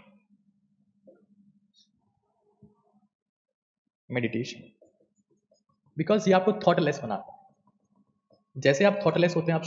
मेडिटेशन। बिकॉज ये आपको थॉटलेस बनाता है। जैसे आप थॉटलेस होते हैं,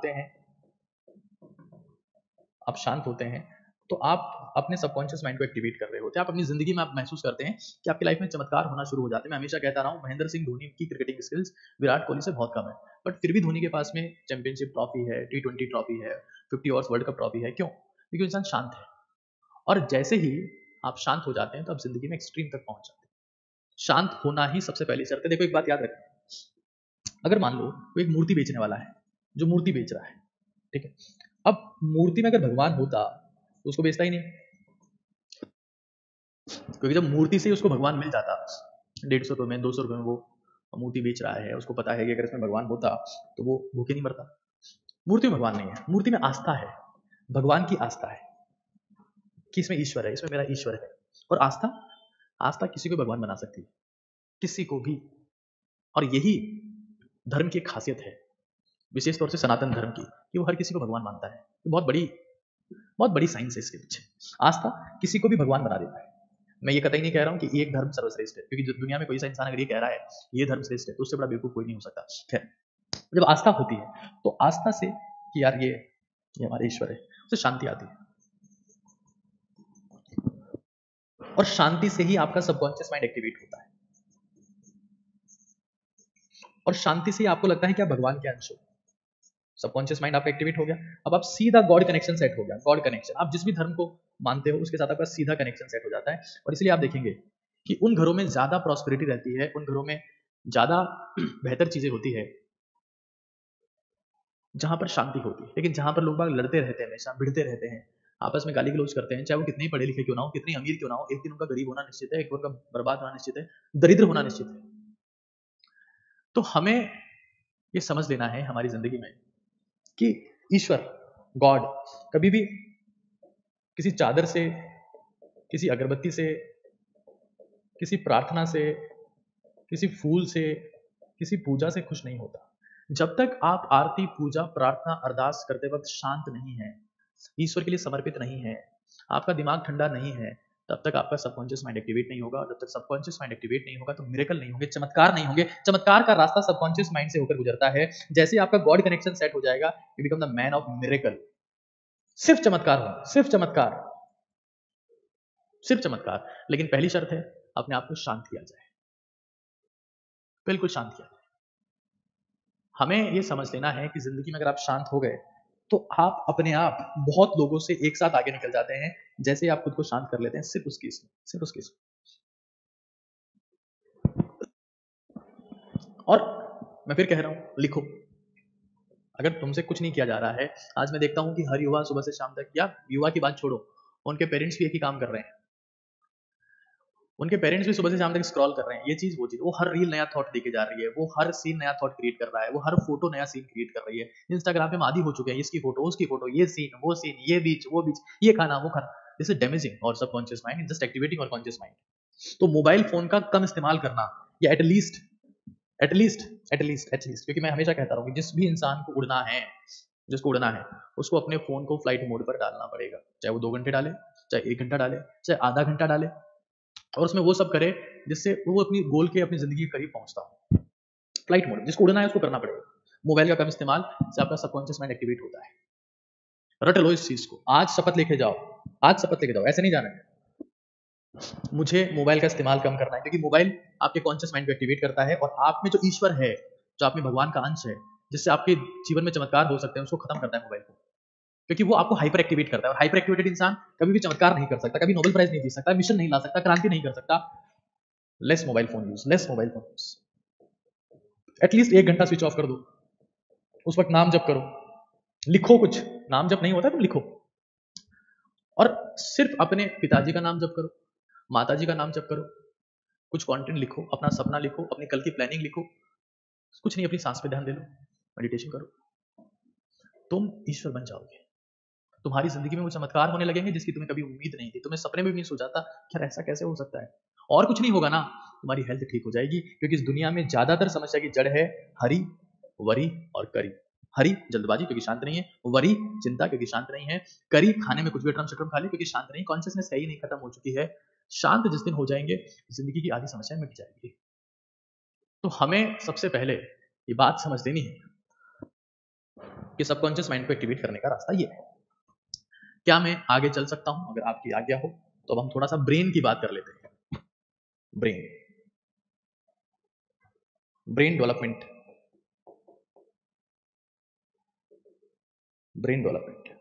आप शांत होते हैं, तो आप अपने सबकॉन्शियस माइंड को एक्टिवेट कर रहे होते हैं। आप अपनी जिंदगी में आप महसूस करते हैं कि आपकी लाइफ में चमत्कार होना शुरू हो जाते हैं। मैं हमेशा कहता रहा हूं, महेंद्र सिंह धोनी की क्रिकेटिंग स्किल्स विराट कोहली से बहुत कम है, बट फिर भी धोनी के पास में चैंपियनशिप ट्रॉफी है, T20 ट्रॉफी है, 50 ओवर्स वर्ल्ड कप ट्रॉफी है। क्यों? क्योंकि इंसान शांत है। और जैसे ही आप शांत हो जाते हैं तो आप जिंदगी में एक्सट्रीम तक पहुंच जाते हैं। शांत होना ही सबसे पहली शर्त है। देखो एक बात याद रखें, अगर मान लो कोई एक मूर्ति बेचने वाला है जो मूर्ति बेच रहा है, ठीक है। अब मूर्ति में अगर भगवान होता तो उसको बेचता ही नहीं, क्योंकि जब मूर्ति से ही उसको भगवान मिल जाता, 150 रुपये में, 200 रुपये में वो मूर्ति बेच रहा है, उसको पता है कि अगर इसमें भगवान होता तो वो भूखे नहीं मरता। मूर्ति में भगवान नहीं है, मूर्ति में आस्था है, भगवान की आस्था है कि इसमें ईश्वर है, इसमें मेरा ईश्वर है। और आस्था किसी को भगवान बना सकती है, किसी को भी। और यही धर्म की एक खासियत है, विशेष तौर से सनातन धर्म की, कि वो हर किसी को भगवान मानता है। बहुत बड़ी साइंस है इसके पीछे। आस्था किसी को भी भगवान बना देता है। मैं ये कतई नहीं कह रहा हूं कि एक धर्म सर्वश्रेष्ठ है, क्योंकि दुनिया में कोई सा इंसान अगर ये कह रहा है ये धर्म श्रेष्ठ है तो उससे बड़ा बेवकूफ कोई नहीं हो सकता। खैर, जब आस्था होती है तो आस्था से कि यार ये हमारे ईश्वर है, उससे शांति आती है। और शांति से ही आपका सबकॉन्शियस माइंड एक्टिवेट होता है, और शांति से ही आपको लगता है कि आप भगवान के अंश हो। सबकॉन्शियस माइंड आपका एक्टिवेट हो गया, अब आप सीधा गॉड कनेक्शन सेट हो गया। गॉड कनेक्शन, आप जिस भी धर्म को मानते हो उसके साथ आपका सीधा कनेक्शन सेट हो जाता है। और इसलिए आप देखेंगे कि उन घरों में ज्यादा प्रॉस्पेरिटी रहती है, उन घरों में ज्यादा बेहतर चीजें होती है जहां पर शांति होती है। लेकिन जहां पर लोग बाग लड़ते रहते हैं, हमेशा भिड़ते रहते हैं, आपस में गाली गलौज करते हैं, चाहे वो कितने ही पढ़े लिखे क्यों ना हो, कितने अमीर क्यों ना हो, एक दिन उनका गरीब होना निश्चित है, एक दिन उनका बर्बाद होना निश्चित है, दरिद्र होना निश्चित है। तो हमें ये समझ लेना है हमारी जिंदगी में कि ईश्वर, गॉड, कभी भी किसी चादर से, किसी अगरबत्ती से, किसी प्रार्थना से, किसी फूल से, किसी पूजा से खुश नहीं होता। जब तक आप आरती, पूजा, प्रार्थना, अरदास करते वक्त शांत नहीं है, ईश्वर के लिए समर्पित नहीं है, आपका दिमाग ठंडा नहीं है, तब तक आपका सबकॉन्शियस माइंड एक्टिवेट नहीं होगा। जब तक सबकॉन्शियस माइंड एक्टिवेट नहीं होगा तो मिरेकल नहीं होंगे, चमत्कार नहीं होंगे। चमत्कार का रास्ता सबकॉन्शियस माइंड से होकर गुजरता है। जैसे आपका गॉड कनेक्शन सेट हो जाएगा, you become the man of miracle. सिर्फ चमत्कार होगा, सिर्फ चमत्कार, सिर्फ चमत्कार। लेकिन पहली शर्त है, अपने आप को शांत किया जाए, बिल्कुल शांत किया जाए। हमें यह समझ लेना है कि जिंदगी में अगर आप शांत हो गए तो आप अपने आप बहुत लोगों से एक साथ आगे निकल जाते हैं। जैसे आप खुद को शांत कर लेते हैं सिर्फ उस केस में, सिर्फ उस केस में। और मैं फिर कह रहा हूं, लिखो। अगर तुमसे कुछ नहीं किया जा रहा है, आज मैं देखता हूं कि हर युवा सुबह से शाम तक, या युवा की बात छोड़ो, उनके पेरेंट्स भी एक ही काम कर रहे हैं। उनके पेरेंट्स भी सुबह से शाम तक स्क्रॉल कर रहे हैं, ये चीज वो चीज, वो हर रील नया थॉट देके जा रही है, वो हर सीन नया थॉट क्रिएट कर रहा है, वो हर फोटो नया सीन क्रिएट कर रही है। इंस्टाग्राम पे हम आदी हो चुके हैं, इसकी फोटो, उसकी फोटो, ये सीन, वो सीन, ये बीच, वो बीच, ये खाना, वो खाना। दिस इज डैमेजिंग और सबकॉन्शियस माइंड, जस्ट एक्टिवेटिंग और कॉन्शियस माइंड। तो मोबाइल फोन का कम इस्तेमाल करना, या एटलीस्ट एटलीस्ट, क्योंकि मैं हमेशा कहता हूँ कि जिस भी इंसान को उड़ना है, जिसको उड़ना है, उसको अपने फोन को फ्लाइट मोड पर डालना पड़ेगा। चाहे वो 2 घंटे डाले, चाहे 1 घंटा डाले, चाहे आधा घंटा डाले, और उसमें वो सब करे जिससे वो अपनी गोल के, अपनी जिंदगी के करीब पहुंचता हो। फ्लाइट मोड, जिसको उड़ना है उसको करना पड़ेगा। मोबाइल का कम इस्तेमाल से आपका सबकॉन्शियस माइंड एक्टिवेट होता है। रट लो इस चीज को, आज शपथ लेके जाओ, आज शपथ लेके जाओ, ऐसे नहीं जाना है। मुझे मोबाइल का इस्तेमाल कम करना है, क्योंकि मोबाइल आपके कॉन्शियस माइंड को एक्टिवेट करता है, और आप में जो ईश्वर है, जो आप में भगवान का अंश है, जिससे आपके जीवन में चमत्कार हो सकते हैं, उसको खत्म करता है मोबाइल को। क्योंकि वो आपको हाइपर एक्टिवेट करता है, और हाइपर एक्टिवेटेड इंसान कभी भी चमत्कार नहीं कर सकता, कभी नोबेल प्राइज नहीं जीत सकता, मिशन नहीं ला सकता, क्रांति नहीं कर सकता। Less mobile phone use, less mobile phone use. At least 1 घंटा स्विच ऑफ कर दो, उस वक्त नाम जप करो, लिखो कुछ। नाम जप नहीं होता, तुम लिखो, और सिर्फ अपने पिताजी का नाम जप करो, माताजी का नाम जप करो, कुछ कंटेंट लिखो, अपना सपना लिखो, अपनी कल की प्लानिंग लिखो, कुछ नहीं, अपनी सांस पे ध्यान दे लो, मेडिटेशन करो, तुम ईश्वर बन जाओगे। तुम्हारी जिंदगी में वो चमत्कार होने लगेंगे जिसकी तुम्हें कभी उम्मीद नहीं थी, तुम्हें सपने में भी नहीं सोचा था यार ऐसा कैसे हो सकता है। और कुछ नहीं होगा ना, तुम्हारी हेल्थ ठीक हो जाएगी, क्योंकि इस दुनिया में ज्यादातर समस्या की जड़ है हरी, वरी और करी। हरी, जल्दबाजी, क्योंकि शांत नहीं है। वरी, चिंता, क्योंकि शांत नहीं है। करी, खाने में कुछ भी अटरम शटरम खा ले, क्योंकि शांत नहीं, कॉन्शियसनेस है ही नहीं, खत्म हो चुकी है। शांत जिस दिन हो जाएंगे, जिंदगी की आधी समस्याएं मिट जाएगी। तो हमें सबसे पहले ये बात समझ लेनी है कि सबकॉन्शियस माइंड को एक्टिवेट करने का रास्ता ये है। क्या मैं आगे चल सकता हूं? अगर आपकी आज्ञा हो तो अब हम थोड़ा सा ब्रेन की बात कर लेते हैं। Brain development, brain development.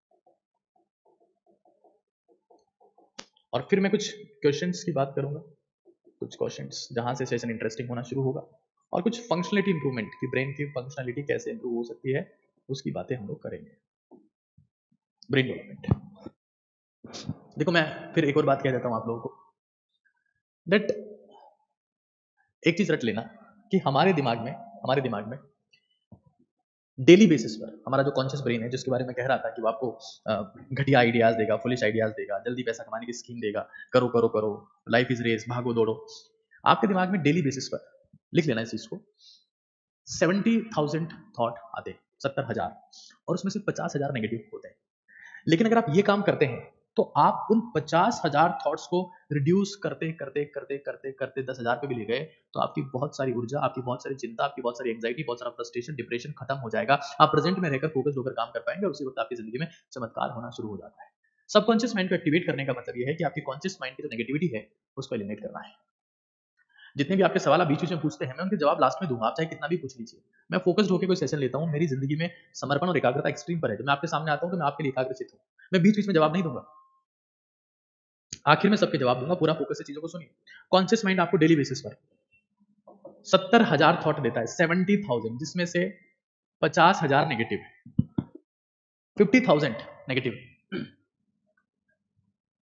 और फिर मैं कुछ क्वेश्चंस की बात करूंगा, कुछ क्वेश्चंस जहां से सेशन इंटरेस्टिंग होना शुरू होगा, और कुछ फंक्शनलिटी इंप्रूवमेंट की, ब्रेन की फंक्शनलिटी कैसे इंप्रूव हो सकती है, उसकी बातें हम लोग करेंगे। Brain development. देखो, मैं फिर एक और बात कह देता हूं आप लोगों को, दैट एक चीज रट लेना कि हमारे दिमाग में डेली बेसिस पर हमारा जो कॉन्शियस ब्रेन है, जिसके बारे में कह रहा था कि वो आपको घटिया आइडियाज देगा, फुलिश आइडियाज देगा, जल्दी पैसा कमाने की स्कीम देगा, करो करो करो, लाइफ इज रेस, भागो दौड़ो। आपके दिमाग में डेली बेसिस पर, लिख लेना इस चीज को, 70,000 थॉट आते, 70,000, और उसमें से 50,000 नेगेटिव होते हैं। लेकिन अगर आप ये काम करते हैं तो आप उन 50,000 थॉट्स को रिड्यूस करते करते करते करते करते 10,000 पे भी ले गए तो आपकी बहुत सारी ऊर्जा, आपकी बहुत सारी चिंता, आपकी बहुत सारी एंजाइटी, बहुत सारा फ्रस्ट्रेशन, डिप्रेशन खत्म हो जाएगा। आप प्रेजेंट में रहकर फोकस होकर काम कर पाएंगे, और उसी वक्त आपकी जिंदगी में चमत्कार होना शुरू हो जाता है। सबकॉन्शियस माइंड को एक्टिवेट करने का मतलब यह है कि आपकी कॉन्शियस माइंड की जो नेगेटिविटी है उसको एलिमिनेट करना है। जितने भी आपके सवाल आप बीच बीच में पूछते हैं, मैं उनके जवाब लास्ट में दूंगा, आप चाहे कितना भी पूछ लीजिए। मैं फोकस्ड होकर कोई सेशन लेता हूँ, मेरी जिंदगी में समर्पण और एकाग्रता एक्सट्रीम पर है। जब मैं आपके सामने आता हूँ तो मैं आपके लिए एकाग्रचित हूँ, मैं बीच बीच में जवाब नहीं दूंगा, आखिर में सबके जवाब दूंगा। पूरा फोकस से चीजों को सुनिए। कॉन्शियस माइंड आपको डेली बेसिस पर 70,000 थॉट देता है, 70,000, जिसमें से 50,000 नेगेटिव, 50,000 नेगेटिव।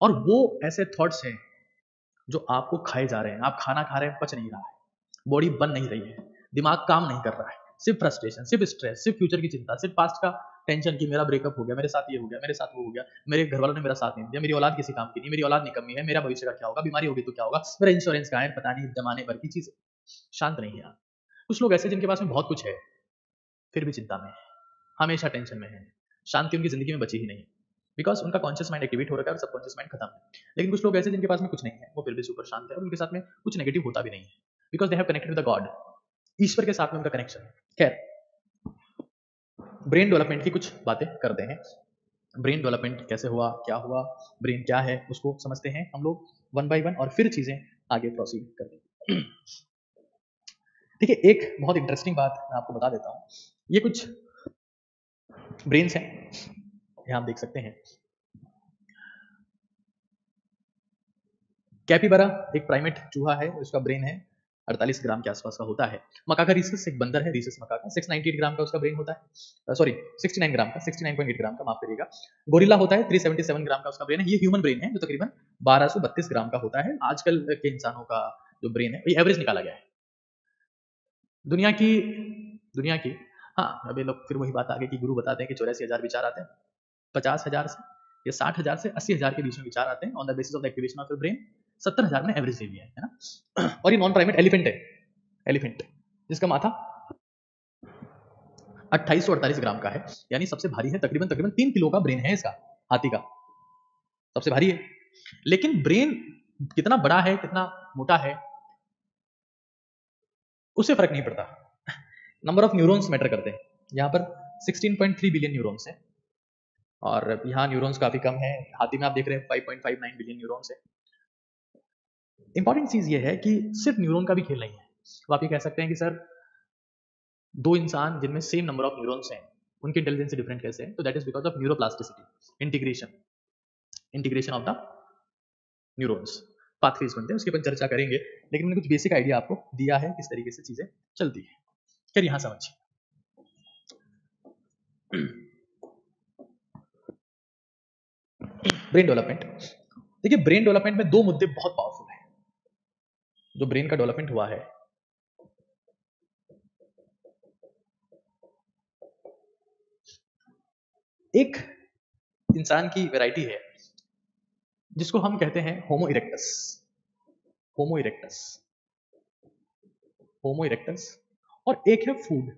और वो ऐसे थॉट्स हैं जो आपको खाए जा रहे हैं। आप खाना खा रहे हैं, पच नहीं रहा है, बॉडी बन नहीं रही है, दिमाग काम नहीं कर रहा है, सिर्फ फ्रस्ट्रेशन, सिर्फ स्ट्रेस, सिर्फ फ्यूचर की चिंता, सिर्फ पास्ट का टेंशन कि मेरा ब्रेकअप हो गया, मेरे साथ ये हो गया, मेरे साथ वो हो गया, मेरे घर वालों ने मेरा साथ नहीं दिया, मेरी औलाद किसी काम की नहीं, मेरी औलाद निकम्मी है, मेरा भविष्य का क्या होगा, बीमारी होगी तो क्या होगा, मेरा इंश्योरेंस कहाँ है, पता नहीं, जमाने भर की चीजें। शांत नहीं है आप। कुछ लोग ऐसे जिनके पास में बहुत कुछ है, फिर भी चिंता में है, हमेशा टेंशन में है, शांति उनकी जिंदगी में बची ही नहीं, बिकॉज उनका कॉन्शियस माइंड एक्टिवेट हो रखा है और सबकॉन्शियस माइंड खत्म है। लेकिन कुछ लोग ऐसे जिनके पास में कुछ नहीं है, वो फिर भी सुपर शांत है और उनके साथ में कुछ नेगेटिव होता भी नहीं है, because they have connected with the god. ईश्वर के साथ में उनका कनेक्शन है। खैर, ब्रेन डेवलपमेंट की कुछ बातें करते हैं। ब्रेन डेवलपमेंट कैसे हुआ, क्या हुआ, ब्रेन क्या है, उसको समझते हैं हम लोग वन बाय वन, और फिर चीजें आगे प्रोसीड करते हैं। ठीक है, एक बहुत इंटरेस्टिंग बात मैं आपको बता देता हूँ। ये कुछ ब्रेन्स हैं, यहां आप देख सकते हैं। कैपिबरा एक प्राइमेट चूहा है, उसका ब्रेन है 48 ग्राम के आसपास का होता है। मकाका रीसस एक बंदर है, रीसस मकाका, 698 ग्राम का उसका ब्रेन होता है, सॉरी 69 ग्राम का, 69.8 ग्राम का, माफ करिएगा। गोरिल्ला होता है 377 ग्राम का उसका ब्रेन है। ये ह्यूमन ब्रेन है जो तकरीबन 1232 ग्राम का होता है। आजकल के इंसानों का जो ब्रेन है, ये एवरेज निकाला गया है दुनिया की। हाँ, अभी लोग फिर वही बात आगे कि गुरु बताते हैं कि 84,000 विचार आते हैं, 50,000 से या 60,000 से 80,000 के बीच में विचार आते हैं on the basis of the activation of your brain. 70,000 में एवरेज ले लिया है ना। और ये नॉन प्राइमेट एलिफेंट है, एलिफेंट जिसका माथा 2848 ग्राम का है, यानी सबसे भारी है। तकरीबन तकरीबन 3 किलो का ब्रेन है इसका, हाथी का सबसे भारी है। लेकिन ब्रेन कितना बड़ा है, कितना मोटा है, उससे फर्क नहीं पड़ता। नंबर ऑफ न्यूरॉन्स मैटर करते हैं। यहाँ पर 16.3 बिलियन न्यूरॉन्स है और यहाँ न्यूरॉन्स काफी कम है। हाथी में आप देख रहे हैं 5.59 बिलियन न्यूरॉन्स है। इंपॉर्टेंट चीज ये है कि सिर्फ न्यूरॉन का भी खेल नहीं है। तो आप ये कह सकते हैं कि सर, दो इंसान जिनमें सेम नंबर ऑफ न्यूरॉन्स हैं, उनकी इंटेलिजेंस डिफरेंट कैसे है? तो that is because of neuroplasticity, integration of the neurons, pathways बनते हैं, उसके ऊपर चर्चा करेंगे। लेकिन मैंने कुछ बेसिक आइडिया आपको दिया है किस तरीके से चीजें चलती है। फिर यहां समझिए, ब्रेन डेवलपमेंट। देखिए, ब्रेन डेवलपमेंट में दो मुद्दे बहुत पावरफुल हैं। जो ब्रेन का डेवलपमेंट हुआ है, एक इंसान की वैरायटी है जिसको हम कहते हैं homo erectus. Homo erectus, homo erectus, और एक है फूड।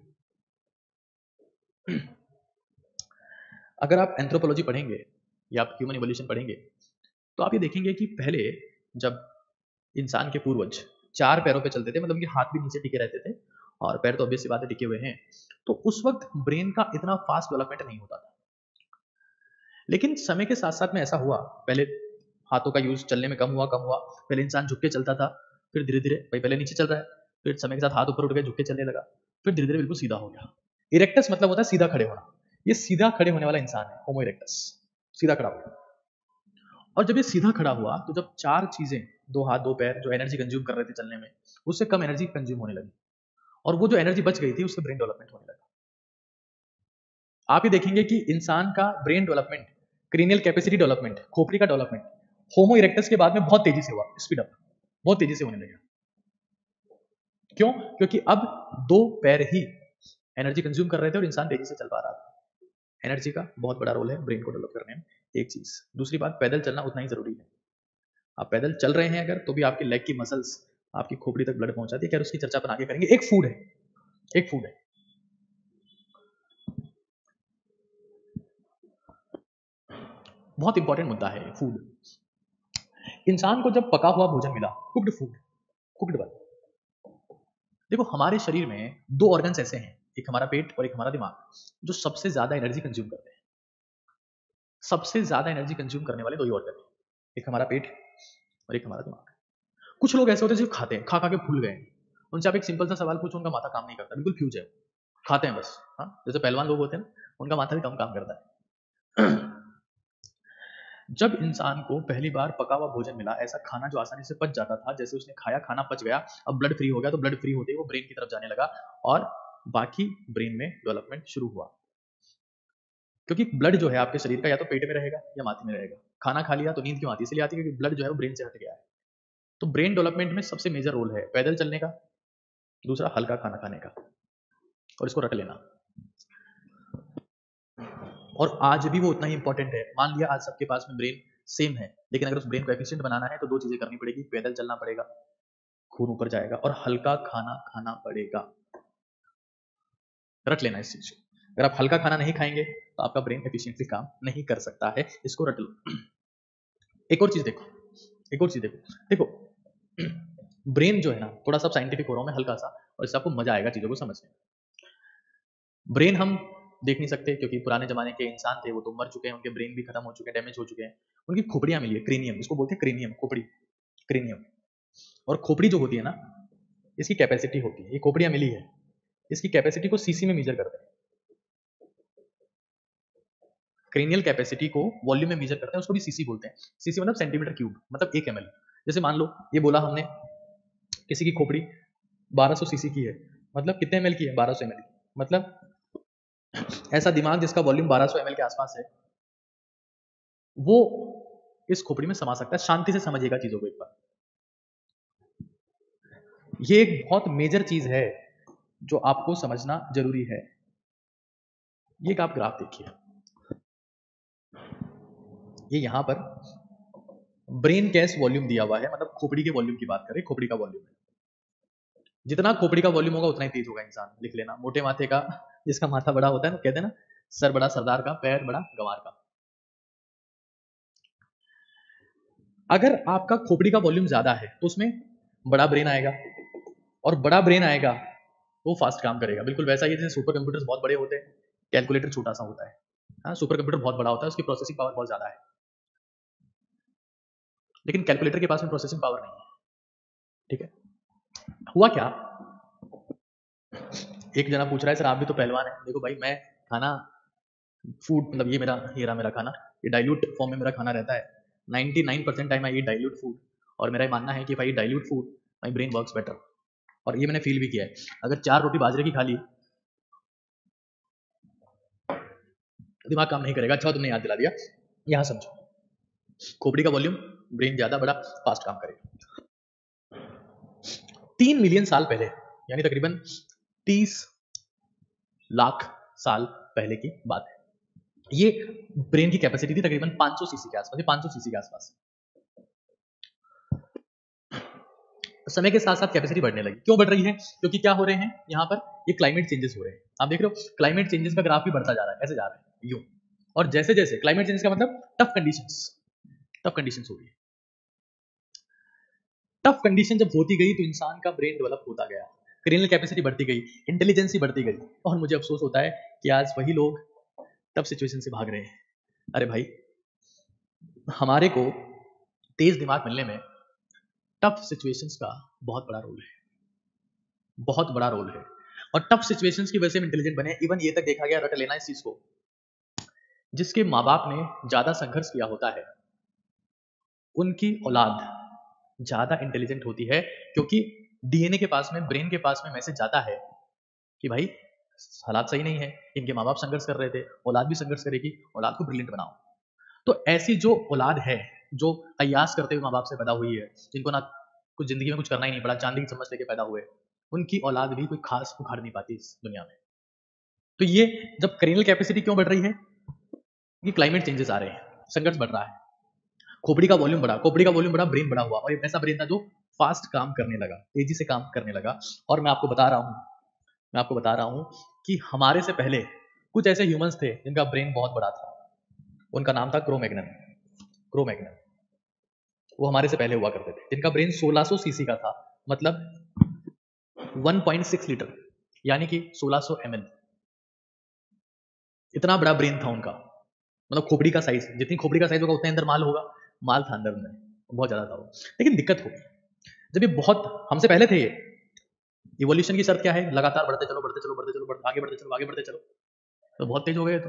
अगर आप एंथ्रोपोलॉजी पढ़ेंगे या आप ह्यूमन इवोल्यूशन पढ़ेंगे तो आप ये देखेंगे कि पहले जब इंसान के पूर्वज 4 पैरों पे चलते थे, मतलब उनके हाथ भी नीचे टिके रहते थे और पैर तो ऑब्वियस सी बात है टिके हुए हैं, तो उस वक्त ब्रेन का इतना फास्ट डेवलपमेंट नहीं होता था। लेकिन समय के साथ साथ में ऐसा हुआ, पहले हाथों का यूज चलने में कम हुआ। पहले इंसान झुक के चलता था, फिर धीरे धीरे भाई पहले नीचे चल रहा है, फिर समय के साथ हाथ ऊपर उठ गए, झुक के चलने लगा, फिर धीरे धीरे बिल्कुल सीधा हो गया। इरेक्टस मतलब होता है सीधा खड़े होना। ये सीधा खड़े होने वाला इंसान है होमो इरेक्टस, सीधा खड़ा हुआ। और जब ये सीधा खड़ा हुआ तो जब 4 चीजें, 2 हाथ 2 पैर, जो एनर्जी कंज्यूम कर रहे थे चलने में, उससे कम एनर्जी कंज्यूम होने लगी और वो जो एनर्जी बच गई थी उससे ब्रेन डेवलपमेंट होने लगा। आप ये देखेंगे कि इंसान का brain development, cranial capacity development, खोपड़ी का डेवलपमेंट होमो इरेक्टस के बाद में बहुत तेजी से हुआ, स्पीड अप बहुत तेजी से होने लगा। क्यों? क्योंकि अब 2 पैर ही एनर्जी कंज्यूम कर रहे थे और इंसान तेजी से चल पा रहा था। एनर्जी का बहुत बड़ा रोल है ब्रेन को डेवलप करने में, एक चीज। दूसरी बात, पैदल चलना उतना ही जरूरी है। आप पैदल चल रहे हैं अगर, तो भी आपकी लेग की मसल्स आपकी खोपड़ी तक ब्लड पहुंचाती है। खैर, उसकी चर्चा अपन आगे करेंगे। एक फूड है, बहुत इंपॉर्टेंट मुद्दा है फूड। इंसान को जब पका हुआ भोजन मिला, कुक्ड फूड, कुक्ड वन। देखो, हमारे शरीर में 2 ऑर्गन्स ऐसे हैं, एक हमारा पेट और एक हमारा दिमाग, जो सबसे ज्यादा एनर्जी कंज्यूम करते हैं। सबसे ज्यादा एनर्जी कंज्यूम करने वाले 2 ही ऑर्गन हैं, एक हमारा पेट और एक हमारा दिमाग। कुछ लोग ऐसे होते हैं जो खाते हैं, खा खा के भूल गए। उनसे आप एक सिंपल सा सवाल पूछो, उनका माथा काम नहीं करता, बिल्कुल फ्यूज है, खाते हैं बस। हाँ, जैसे पहलवान लोग होते हैं ना, उनका माथा भी कम काम करता है। जब इंसान को पहली बार पका हुआ भोजन मिला, ऐसा खाना जो आसानी से पच जाता था, जैसे उसने खाया, खाना पच गया, अब ब्लड फ्री हो गया, तो ब्लड फ्री होते ही वो ब्रेन की तरफ जाने लगा और बाकी ब्रेन में डेवलपमेंट शुरू हुआ। क्योंकि ब्लड जो है आपके शरीर का या तो पेट में रहेगा या माथे में रहेगा। खाना खा लिया तो नींद क्यों आती है? इसलिए आती है क्योंकि ब्लड जो है वो ब्रेन से हट गया है। तो ब्रेन डेवलपमेंट में सबसे मेजर रोल है पैदल चलने का, दूसरा हल्का खाना खाने का, और इसको रख लेना। और आज भी वो उतना ही इंपॉर्टेंट है। मान लिया आज सबके पास में ब्रेन सेम है, लेकिन अगर उस ब्रेन को एफिशिएंट बनाना है तो दो चीजें करनी पड़ेगी, पैदल चलना पड़ेगा, खून ऊपर जाएगा, और हल्का खाना खाना पड़ेगा। रट लेना इस चीज को। अगर आप हल्का खाना नहीं खाएंगे तो आपका ब्रेन एफिशिएंटली काम नहीं कर सकता है, इसको रट लो। एक और चीज देखो, एक और चीज देखो, ब्रेन जो है ना, थोड़ा सा साइंटिफिक हो रहा हूं मैं हल्का सा, और इससे आपको मजा आएगा चीजों को समझने में। ब्रेन हम देख नहीं सकते क्योंकि पुराने जमाने के इंसान थे, वो तो मर चुके हैं, उनके ब्रेन भी खत्म हो चुके हैं, डैमेज हो चुके हैं। उनकी खोपड़ियां मिली है, क्रेनियम, इसको बोलते हैं क्रेनियम, खोपड़ी, क्रेनियम। और खोपड़ी जो होती है ना, इसकी कैपेसिटी होती है, ये खोपड़ियां मिली है, इसकी कैपेसिटी को सीसी में मेजर करते हैं। क्रेनियल कैपेसिटी को वॉल्यूम में मेजर करते हैं, उसको भी सीसी बोलते हैं। सीसी मतलब सेंटीमीटर क्यूब, मतलब 1 ml। जैसे मान लो ये बोला हमने किसी की खोपड़ी 1200 सीसी की है, मतलब कितने ml की है? 1200 ml। मतलब ऐसा दिमाग जिसका वॉल्यूम 1200 ml के आसपास है, वो इस खोपड़ी में समा सकता है। शांति से समझिएगा चीजों को एक बार। ये एक बहुत मेजर चीज है जो आपको समझना जरूरी है। ये एक आप ग्राफ देखिए, ये यहां पर ब्रेन गैस वॉल्यूम दिया हुआ है, मतलब खोपड़ी के वॉल्यूम की बात करें, खोपड़ी का वॉल्यूम है। जितना खोपड़ी का वॉल्यूम होगा उतना ही तेज होगा इंसान। लिख लेना, मोटे माथे का, जिसका माथा बड़ा होता है ना, कहते हैं ना, सर बड़ा सरदार का, पैर बड़ा गंवार का। अगर आपका खोपड़ी का वॉल्यूम ज्यादा है तो उसमें बड़ा ब्रेन आएगा, और बड़ा ब्रेन आएगा वो फास्ट काम करेगा। बिल्कुल वैसा ही जैसे सुपर कंप्यूटर्स बहुत बड़े होते हैं, कैलकुलेटर छोटा सा होता है। हाँ, सुपर कंप्यूटर बहुत बड़ा होता है, उसकी प्रोसेसिंग पावर बहुत ज्यादा है, लेकिन कैलकुलेटर के पास में प्रोसेसिंग पावर नहीं है। ठीक है, हुआ क्या, एक जना पूछ रहा है, सर आप भी तो पहलवान है, देखो भाई मैं खाना, फूड, मतलब ये मेरा खाना, ये डाइल्यूट फॉर्म में मेरा खाना रहता है। 99% time I eat dilute food, और मेरा ये मानना है कि भाई dilute food my brain works better. और ये मैंने फील भी किया है। अगर 4 रोटी बाजरे की खा ली, दिमाग काम नहीं करेगा। अच्छा तुमने याद दिला दिया, यहां समझो, खोपड़ी का वॉल्यूम, ब्रेन ज्यादा बड़ा, फास्ट काम करेगा। 3 मिलियन साल पहले, यानी तकरीबन 30 लाख साल पहले की बात है, ये ब्रेन की कैपेसिटी थी तकरीबन 500 सीसी के आसपास, 500 सीसी के आसपास। समय के साथ साथ कैपेसिटी बढ़ने लगी। क्यों बढ़ रही है? क्योंकि क्या हो रहे हैं यहाँ पर, ये क्लाइमेट चेंजेस हो रहे हैं। आप देख रहे हो क्लाइमेट चेंजेस का ग्राफ भी बढ़ता जा रहा है, ऐसे जा रहा है यूं। और जैसे जैसे क्लाइमेट चेंजेस का मतलब टफ कंडीशंस हो रही है। टफ कंडीशन जब होती गई तो इंसान का ब्रेन डेवलप होता गया, क्रेनियल कैपेसिटी बढ़ती गई, इंटेलिजेंसी बढ़ती गई। और मुझे अफसोस होता है कि आज वही लोग टफ सिचुएशन से भाग रहे हैं। अरे भाई, हमारे को तेज दिमाग मिलने में टफ सिचुएशंस का बहुत बड़ा रोल है, बहुत बड़ा रोल है। और टफ सिचुएशंस की वजह से हम इंटेलिजेंट बने। इवन ये तक देखा गया, रट लेना इस चीज को, जिसके माँ बाप ने ज्यादा संघर्ष किया होता है उनकी औलाद ज्यादा इंटेलिजेंट होती है, क्योंकि डीएनए के पास में, ब्रेन के पास में मैसेज जाता है कि भाई हालात सही नहीं है, इनके माँ बाप संघर्ष कर रहे थे, औलाद भी संघर्ष करेगी, औलाद को ब्रिलियंट बनाओ। तो ऐसी जो औलाद है जो अयास करते हुए माँ बाप से पैदा हुई है, जिनको ना कुछ जिंदगी में कुछ करना ही नहीं पड़ा, चांदी की चम्मच लेके पैदा हुए, उनकी औलाद भी कोई खास उखाड़ नहीं पाती इस दुनिया में। तो ये जब क्रेनियल कैपेसिटी क्यों बढ़ रही है, ये क्लाइमेट चेंजेस आ रहे हैं, संघर्ष बढ़ रहा है, खोपड़ी का वॉल्यूम बढ़ा, खोपड़ी का वॉल्यूम बढ़ा, ब्रेन बड़ा हुआ, और एक ऐसा ब्रेन था जो फास्ट काम करने लगा, तेजी से काम करने लगा। और मैं आपको बता रहा हूं कि हमारे से पहले कुछ ऐसे ह्यूमंस थे जिनका ब्रेन बहुत बड़ा था, उनका नाम था क्रोमैग्नन। वो हमारे से पहले हुआ करते थे, जिनका ब्रेन 1600 सीसी का था, मतलब 1.6 लीटर, यानी कि 1600 ml। इतना बड़ा ब्रेन था उनका, मतलब खोपड़ी का साइज, जितनी खोपड़ी का साइज होगा उतने अंदर माल होगा, माल था अंदर में, बहुत ज्यादा था वो। लेकिन दिक्कत हो गई जब ये बहुत हमसे पहले थे। ये इवोल्यूशन की शर्त क्या है? लगातार बढ़ते चलो, आगे बढ़ते चलो, तो बहुत तेज हो गए। तो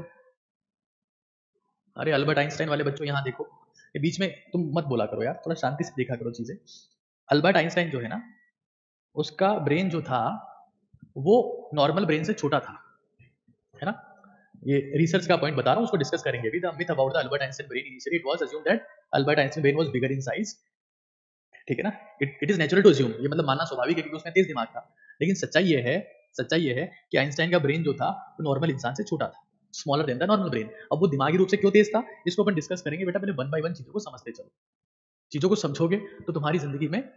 अरे अल्बर्ट आइंस्टाइन वाले बच्चों यहाँ देखो, ये बीच में तुम मत बोला करो यार, थोड़ा शांति से देखा करो चीजें। अल्बर्ट आइंस्टाइन जो है ना, उसका ब्रेन जो था वो नॉर्मल ब्रेन से छोटा था, है ना, ये रिसर्च का पॉइंट बता रहा हूँ, उसको डिस्कस करेंगे अभी। The myth about the Albert Einstein brain, initially it was assumed that Albert Einstein brain was bigger in size, ठीक है ना। It is natural to assume, ये मतलब मानना स्वाभाविक है क्योंकि उसमें तेज दिमाग था। लेकिन सच्चाई ये है कि आइंस्टाइन का ब्रेन जो था वो नॉर्मल इंसान से छोटा था, smaller than the normal brain. अब वो दिमागी रूप से क्यों तेज था, इसको अपन डिस्कस करेंगे। बेटा पहले वन बाय वन चीजों को समझते चलो, चीजों को समझोगे तो तुम्हारी जिंदगी में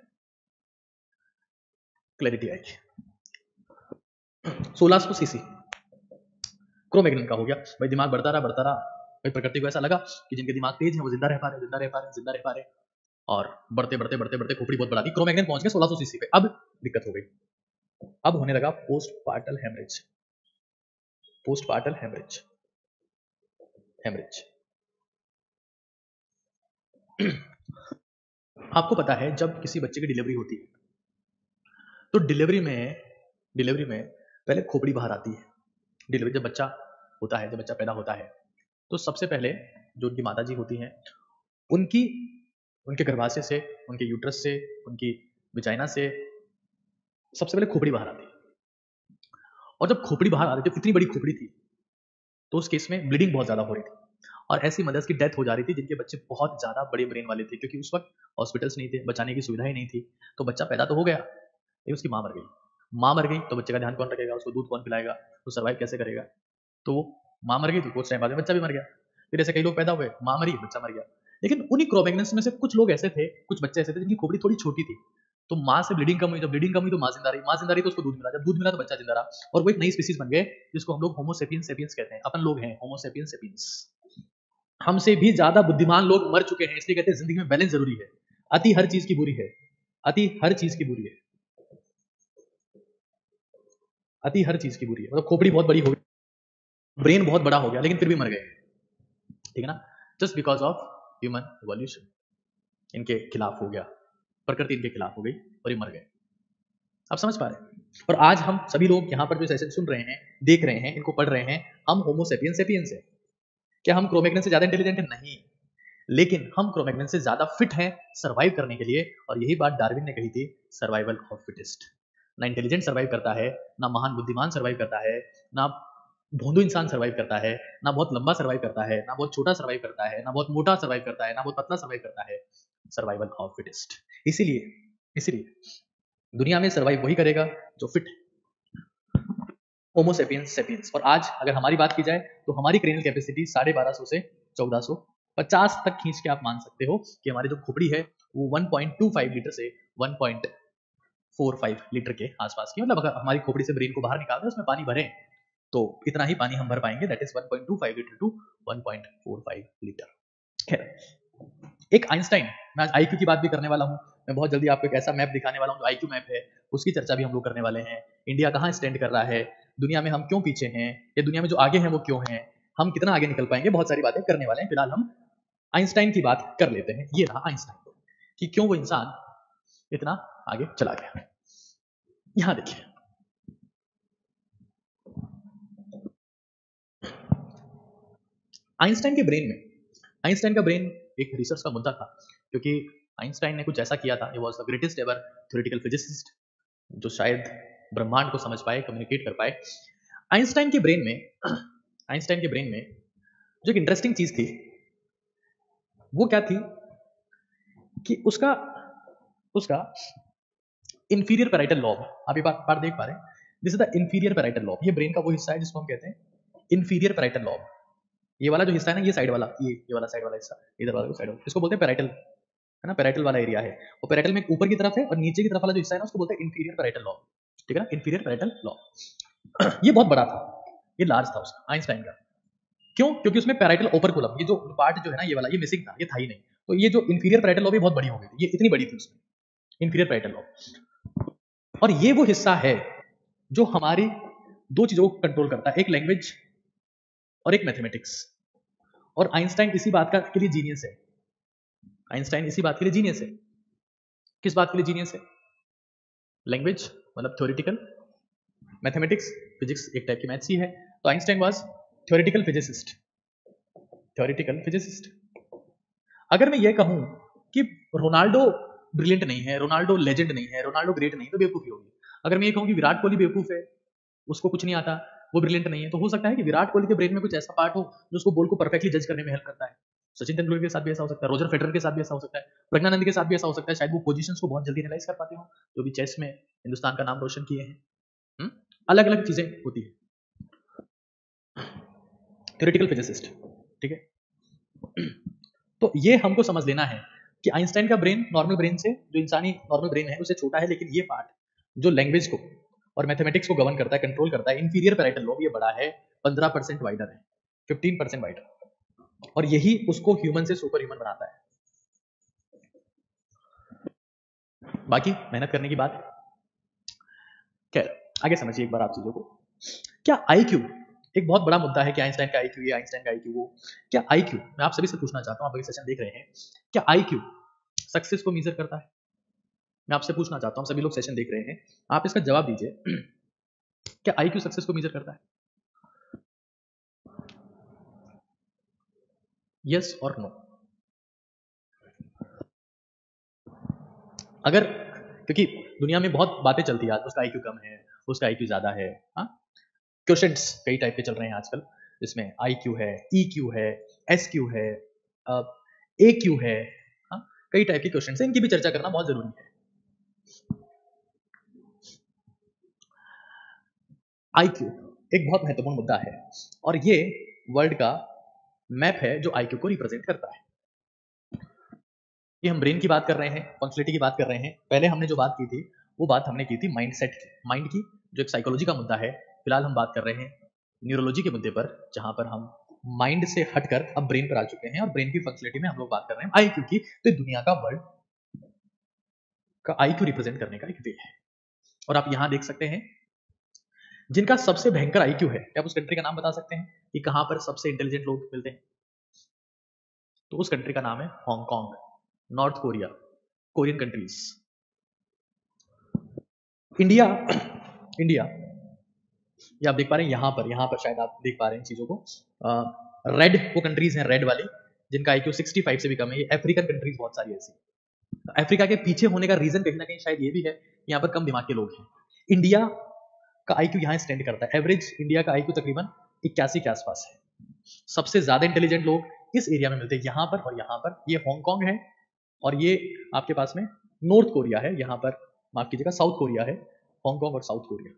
क्लैरिटी आएगी। 1600 सीसी क्रो-मैग्नन का हो गया भाई, दिमाग बढ़ता रहा भाई। प्रकृति को ऐसा लगा कि जिनके दिमाग तेज है वो जिंदा रह पा रहे, और बढ़ते खोपड़ी बहुत बढ़ा दी। क्रो-मैग्नन पहुंच गए 1600 सीसी पे। अब दिक्कत हो गई, अब होने लगा पोस्टपार्टल हेमरेज। आपको पता है जब किसी बच्चे की डिलीवरी होती है तो डिलीवरी में पहले खोपड़ी बाहर आती है। डिलीवरी जब बच्चा पैदा होता है तो सबसे पहले जो उनकी माताजी होती हैं उनके गर्भाशय से, उनके यूट्रस से, उनकी विजाइना से सबसे पहले खोपड़ी बाहर आती है। और जब खोपड़ी बाहर आ रही थी, इतनी बड़ी खोपड़ी थी, तो उस केस में ब्लीडिंग बहुत ज्यादा हो रही थी और ऐसी मदर्स की डेथ हो जा रही थी जिनके बच्चे बहुत ज्यादा बड़े ब्रेन वाले थे, क्योंकि उस वक्त हॉस्पिटल्स नहीं थे, बचाने की सुविधाएं नहीं थी। तो बच्चा पैदा तो हो गया लेकिन उसकी माँ मर गई तो बच्चे का ध्यान कौन रखेगा, उसको दूध कौन पिलाएगा, तो सर्वाइव कैसे करेगा। तो वो माँ मर गई थी, कुछ टाइम बाद में बच्चा भी मर गया। फिर ऐसे कई लोग पैदा हुए, माँ मरी, बच्चा मर गया। लेकिन उन्हीं क्रो-मैग्नन्स में से कुछ लोग ऐसे थे, कुछ बच्चे ऐसे थे जिनकी खोपड़ी थोड़ी छोटी थी, तो माँ से ब्लीडिंग कम हुई। जब ब्लीडिंग कम हुई तो माँ जिंदा रही तो उसको दूध मिला, जब दूध मिला तो बच्चा जिंदा रहा, और वो एक नई स्पीसीज बन गए जिसको हम लोग होमो सेपियंस कहते हैं। अपन लोग हैं होमो सेपियंस। हमसे भी ज्यादा बुद्धिमान लोग मर चुके हैं, इसलिए कहते हैं जिंदगी में बैलेंस जरूरी है। अति हर चीज की बुरी है, मतलब खोपड़ी बहुत बड़ी हो गई, ब्रेन बहुत बड़ा हो गया, लेकिन फिर भी मर गए, ठीक है ना, just because of human evolution. इनके खिलाफ हो गया, प्रकृति इनके खिलाफ हो गई और ये मर गए। आप समझ पा रहे हैं। और आज हम सभी लोग यहाँ पर जो सेशन सुन रहे हैं, देख रहे हैं, इनको पढ़ रहे हैं, हम होमो सेपियंस है। क्या हम क्रो-मैग्नन से ज्यादा इंटेलिजेंट है? नहीं, लेकिन हम क्रो-मैग्नन से ज्यादा फिट हैं सर्वाइव करने के लिए। और यही बात डार्विन ने कही थी, सर्वाइवल ऑफ फिटेस्ट। ना इंटेलिजेंट सर्वाइव करता है, ना महान बुद्धिमान सर्वाइव करता है, ना भोंदू इंसान सर्वाइव करता है, ना बहुत लंबा सर्वाइव करता है, ना बहुत छोटा सर्वाइव करता है, ना बहुत मोटा सर्वाइव करता है, ना बहुत पतला सर्वाइव करता है। Survival of fittest. इसीलिए दुनिया में सर्वाइव वही करेगा जो फिट है, होमो सेपियंस। और आज अगर हमारी बात की जाए तो हमारी क्रेनियल कैपेसिटी 1250 से 1450 तक खींच के आप मान सकते हो कि हमारी जो खोपड़ी है वो 1.25 लीटर से 1.45 लीटर के आसपास की, मतलब अगर हमारी खोपड़ी से ब्रेन को बाहर निकाल दें, उसमें पानी भरें तो इतना ही पानी हम भर पाएंगे, that is 1.25 litre to 1.45 litre. खैर, एक आइंस्टाइन, मैं आज आईक्यू की बात भी करने वाला हूं। मैं बहुत जल्दी आपको एक ऐसा मैप दिखाने वाला हूं जो आईक्यू मैप है, उसकी चर्चा भी हम लोग करने वाले हैं। इंडिया कहाँ स्टैंड कर रहा है, दुनिया में हम क्यों पीछे हैं, या दुनिया में जो आगे हैं वो क्यों हैं, हम कितना आगे निकल पाएंगे, बहुत सारी बातें करने वाले हैं। फिलहाल हम आइंस्टाइन की बात कर लेते हैं। ये रहा आइंस्टाइन, कि क्यों वो इंसान इतना आगे चला गया। यहां देखिए, आइंस्टाइन का ब्रेन एक रिसर्च का मुद्दा था, क्योंकि आइंस्टाइन ने कुछ ऐसा किया था, he was the greatest ever theoretical physicist, जो शायद ब्रह्मांड को समझ पाए, कम्युनिकेट कर पाए। आइंस्टाइन के ब्रेन में जो एक इंटरेस्टिंग चीज थी वो क्या थी कि उसका इंफीरियर पैराइटल लॉब, आप ये बात देख पा रहे हैं, this is the inferior parietal lobe. ये ब्रेन का वो हिस्सा है जिसको हम कहते हैं इंफीरियर पैराइटल लॉब। ये वाला जो हिस्सा है ना, ये साइड वाला, ये वाला साइड वाला हिस्सा, इधर वाला साइड वाला, इसको बोलते हैं पैराइटल, है ना, पैराइटल वाला एरिया है। वो पैराइटल में ऊपर की तरफ है और नीचे की तरफ वाला जो हिस्सा है ना, उसको बोलते हैं इंफीरियर पैराइटल लॉब, ठीक है ना, इंफीरियर पैराइटल लॉब। ये बहुत बड़ा था, ये लार्ज था उसका, आइंस्टाइन का। क्यों? क्योंकि उसमें पैराइटल ओपरकुलम, ये जो पार्ट जो है ना, ये वाला, ये मिसिंग था, ये था ही नहीं। तो ये जो इंफीरियर पैराइटल लॉब बहुत बड़ी हो गई थी, ये इतनी बड़ी थी उसमें, इंफीरियर पैराइटल लॉब। और ये वो हिस्सा है जो हमारी दो चीजों को कंट्रोल करता है, एक लैंग्वेज और एक मैथमेटिक्स। और आइंस्टाइन इसी बात के लिए जीनियस है। किस बात के लिए जीनियस है? लैंग्वेज मतलब थ्योरेटिकल, मैथमेटिक्स, फिजिक्स एक टाइप की मैथ्स ही है। तो आइंस्टाइन वाज थ्योरेटिकल फिजिसिस्ट। अगर मैं ये कहूं कि रोनाल्डो ब्रिलियंट नहीं है, रोनाल्डो लेजेंड नहीं है, रोनाल्डो ग्रेट नहीं, तो बेवकूफी होगी। अगर मैं ये कहूं कि विराट कोहली बेवकूफ है, उसको कुछ नहीं आता, वो ब्रिलियंट नहीं है। तो हो सकता है कि विराट कोहली के ब्रेन में कुछ ऐसा पार्ट हो जो उसको बॉल को परफेक्टली जज करने में हेल्प करता है। सचिन तेंदुलकर के साथ भी ऐसा हो सकता है, रोजर फेडरर के साथ भी ऐसा हो सकता है, प्रज्ञानंद के साथ भी ऐसा हो सकता है। शायद वो पोजीशंस को बहुत जल्दी एनालाइज कर पाते हो, जो भी चेस में हिंदुस्तान का नाम रोशन किए हैं। अलग अलग चीजें होती है। थ्योरेटिकल फिजिसिस्ट, ठीक है। तो ये हमको समझ लेना है कि आइंस्टाइन का ब्रेन नॉर्मल ब्रेन से, जो इंसानी नॉर्मल ब्रेन है उससे छोटा है, लेकिन ये पार्ट जो लैंग्वेज को और मैथमेटिक्स को गवर्न करता है, कंट्रोल करता है, इंफीरियर पैराइटल लोब, ये बड़ा है, 15% वाइडर है, 15% वाइडर, और यही उसको ह्यूमन से सुपर ह्यूमन बनाता है। बाकी मेहनत करने की बात है। खैर आगे समझिए एक बार आप चीजों को। क्या आईक्यू एक बहुत बड़ा मुद्दा है कि आइंस्टाइन का आईक्यू ये, आइंस्टाइन का आईक्यू वो। क्या आईक्यू, मैं आप सभी से पूछना चाहता हूं, आप अभी सेशन देख रहे हैं, क्या आईक्यू सक्सेस को मेजर करता है? मैं आपसे पूछना चाहता हूं, सभी लोग सेशन देख रहे हैं, आप इसका जवाब दीजिए। क्या आईक्यू सक्सेस को मेजर करता है? यस और नो? अगर, क्योंकि दुनिया में बहुत बातें चलती है आज, उसका आईक्यू कम है, उसका आईक्यू ज्यादा है, हाँ, क्वेश्चंस कई टाइप के चल रहे हैं आजकल, जिसमें आईक्यू है, ईक्यू है, एसक्यू है, एक्यू है, हाँ, कई टाइप के क्वेश्चंस हैं, इनकी भी चर्चा करना बहुत जरूरी है। आईक्यू एक बहुत महत्वपूर्ण मुद्दा है, और ये वर्ल्ड का मैप है जो आईक्यू को रिप्रेजेंट करता है। ये हम ब्रेन की बात कर रहे हैं, फंक्शनलिटी की बात कर रहे हैं। पहले हमने जो बात की थी वो बात हमने की थी माइंडसेट की, माइंड की, जो एक साइकोलॉजी का मुद्दा है। फिलहाल हम बात कर रहे हैं न्यूरोलॉजी के मुद्दे पर, जहां पर हम माइंड से हटकर अब ब्रेन पर आ चुके हैं, और ब्रेन की फंक्शनलिटी में हम लोग बात कर रहे हैं आईक्यू की। तो दुनिया का, वर्ल्ड का आईक्यू रिप्रेजेंट करने का एक वे है। और आप यहां देख सकते हैं जिनका सबसे भयंकर आईक्यू है। क्या आप उस कंट्री का नाम बता सकते हैं कि कहां पर सबसे इंटेलिजेंट लोग मिलते हैं? तो उस कंट्री का नाम है Hong Kong, North Korea, Korean countries. India, India, ये आप देख पा रहे हैं यहाँ पर शायद आप देख पा रहे हैं चीजों को। रेड वो कंट्रीज हैं, रेड वाली, जिनका आईक्यू 65 से भी कम है। ये अफ्रीकन कंट्रीज बहुत सारी ऐसी। अफ्रीका के पीछे होने का रीजन कहीं ना कहीं शायद ये भी है, यहाँ पर कम दिमाग के लोग हैं। इंडिया का आईक्यू यहाँ स्टैंड करता है, एवरेज इंडिया का आईक्यू तकरीबन 81 के आसपास है। सबसे ज्यादा इंटेलिजेंट लोग इस एरिया में मिलते हैं, यहाँ पर और यहाँ पर। ये हांगकांग है, और ये आपके पास में नॉर्थ कोरिया है, यहाँ पर माफ कीजिएगा साउथ कोरिया है, हांगकांग और साउथ कोरिया।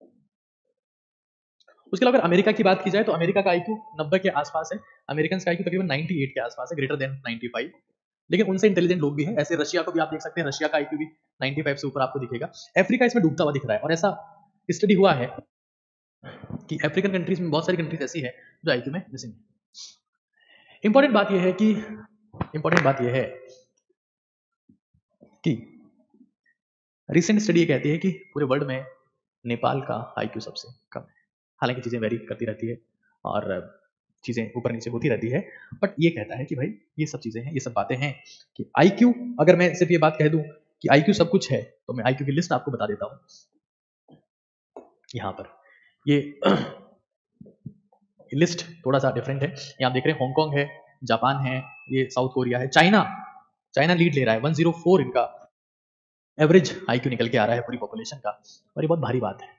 उसके अलावा अगर अमेरिका की बात की जाए तो अमेरिका का आईक्यू 90 के आसपास है, अमेरिकन का आईक्यू तकरीबन 98 के आसपास है, ग्रेटर देन 95। लेकिन उनसे इंटेलिजेंट लोग भी हैं। ऐसे रशिया को भी आप देख सकते हैं, रशिया का आईक्यू भी 95 से ऊपर आपको दिखेगा। अफ्रीका इसमें डूबता हुआ दिख रहा है, और ऐसा स्टडी हुआ है कि अफ्रीकन कंट्रीज में बहुत सारी कंट्रीज ऐसी है जो आईक्यू में मिसिंग है। इंपॉर्टेंट बात यह है कि रिसेंट स्टडी ये कहती है कि पूरे वर्ल्ड में नेपाल का आईक्यू सबसे कम है। हालांकि चीजें वेरी करती रहती है और चीजें ऊपर नीचे होती रहती है, बट ये कहता है कि भाई ये सब चीजें हैं, ये सब बातें हैं कि आईक्यू, अगर मैं सिर्फ ये बात कह दूं कि आईक्यू सब कुछ है, तो मैं आईक्यू की लिस्ट आपको बता देता हूं यहां पर। ये लिस्ट थोड़ा सा डिफरेंट है। यहाँ आप देख रहे हैं हांगकांग है, जापान है, ये साउथ कोरिया है, चाइना लीड ले रहा है, 104 इनका एवरेज आईक्यू निकल के आ रहा है पूरी पॉपुलेशन का, और ये बहुत भारी बात है।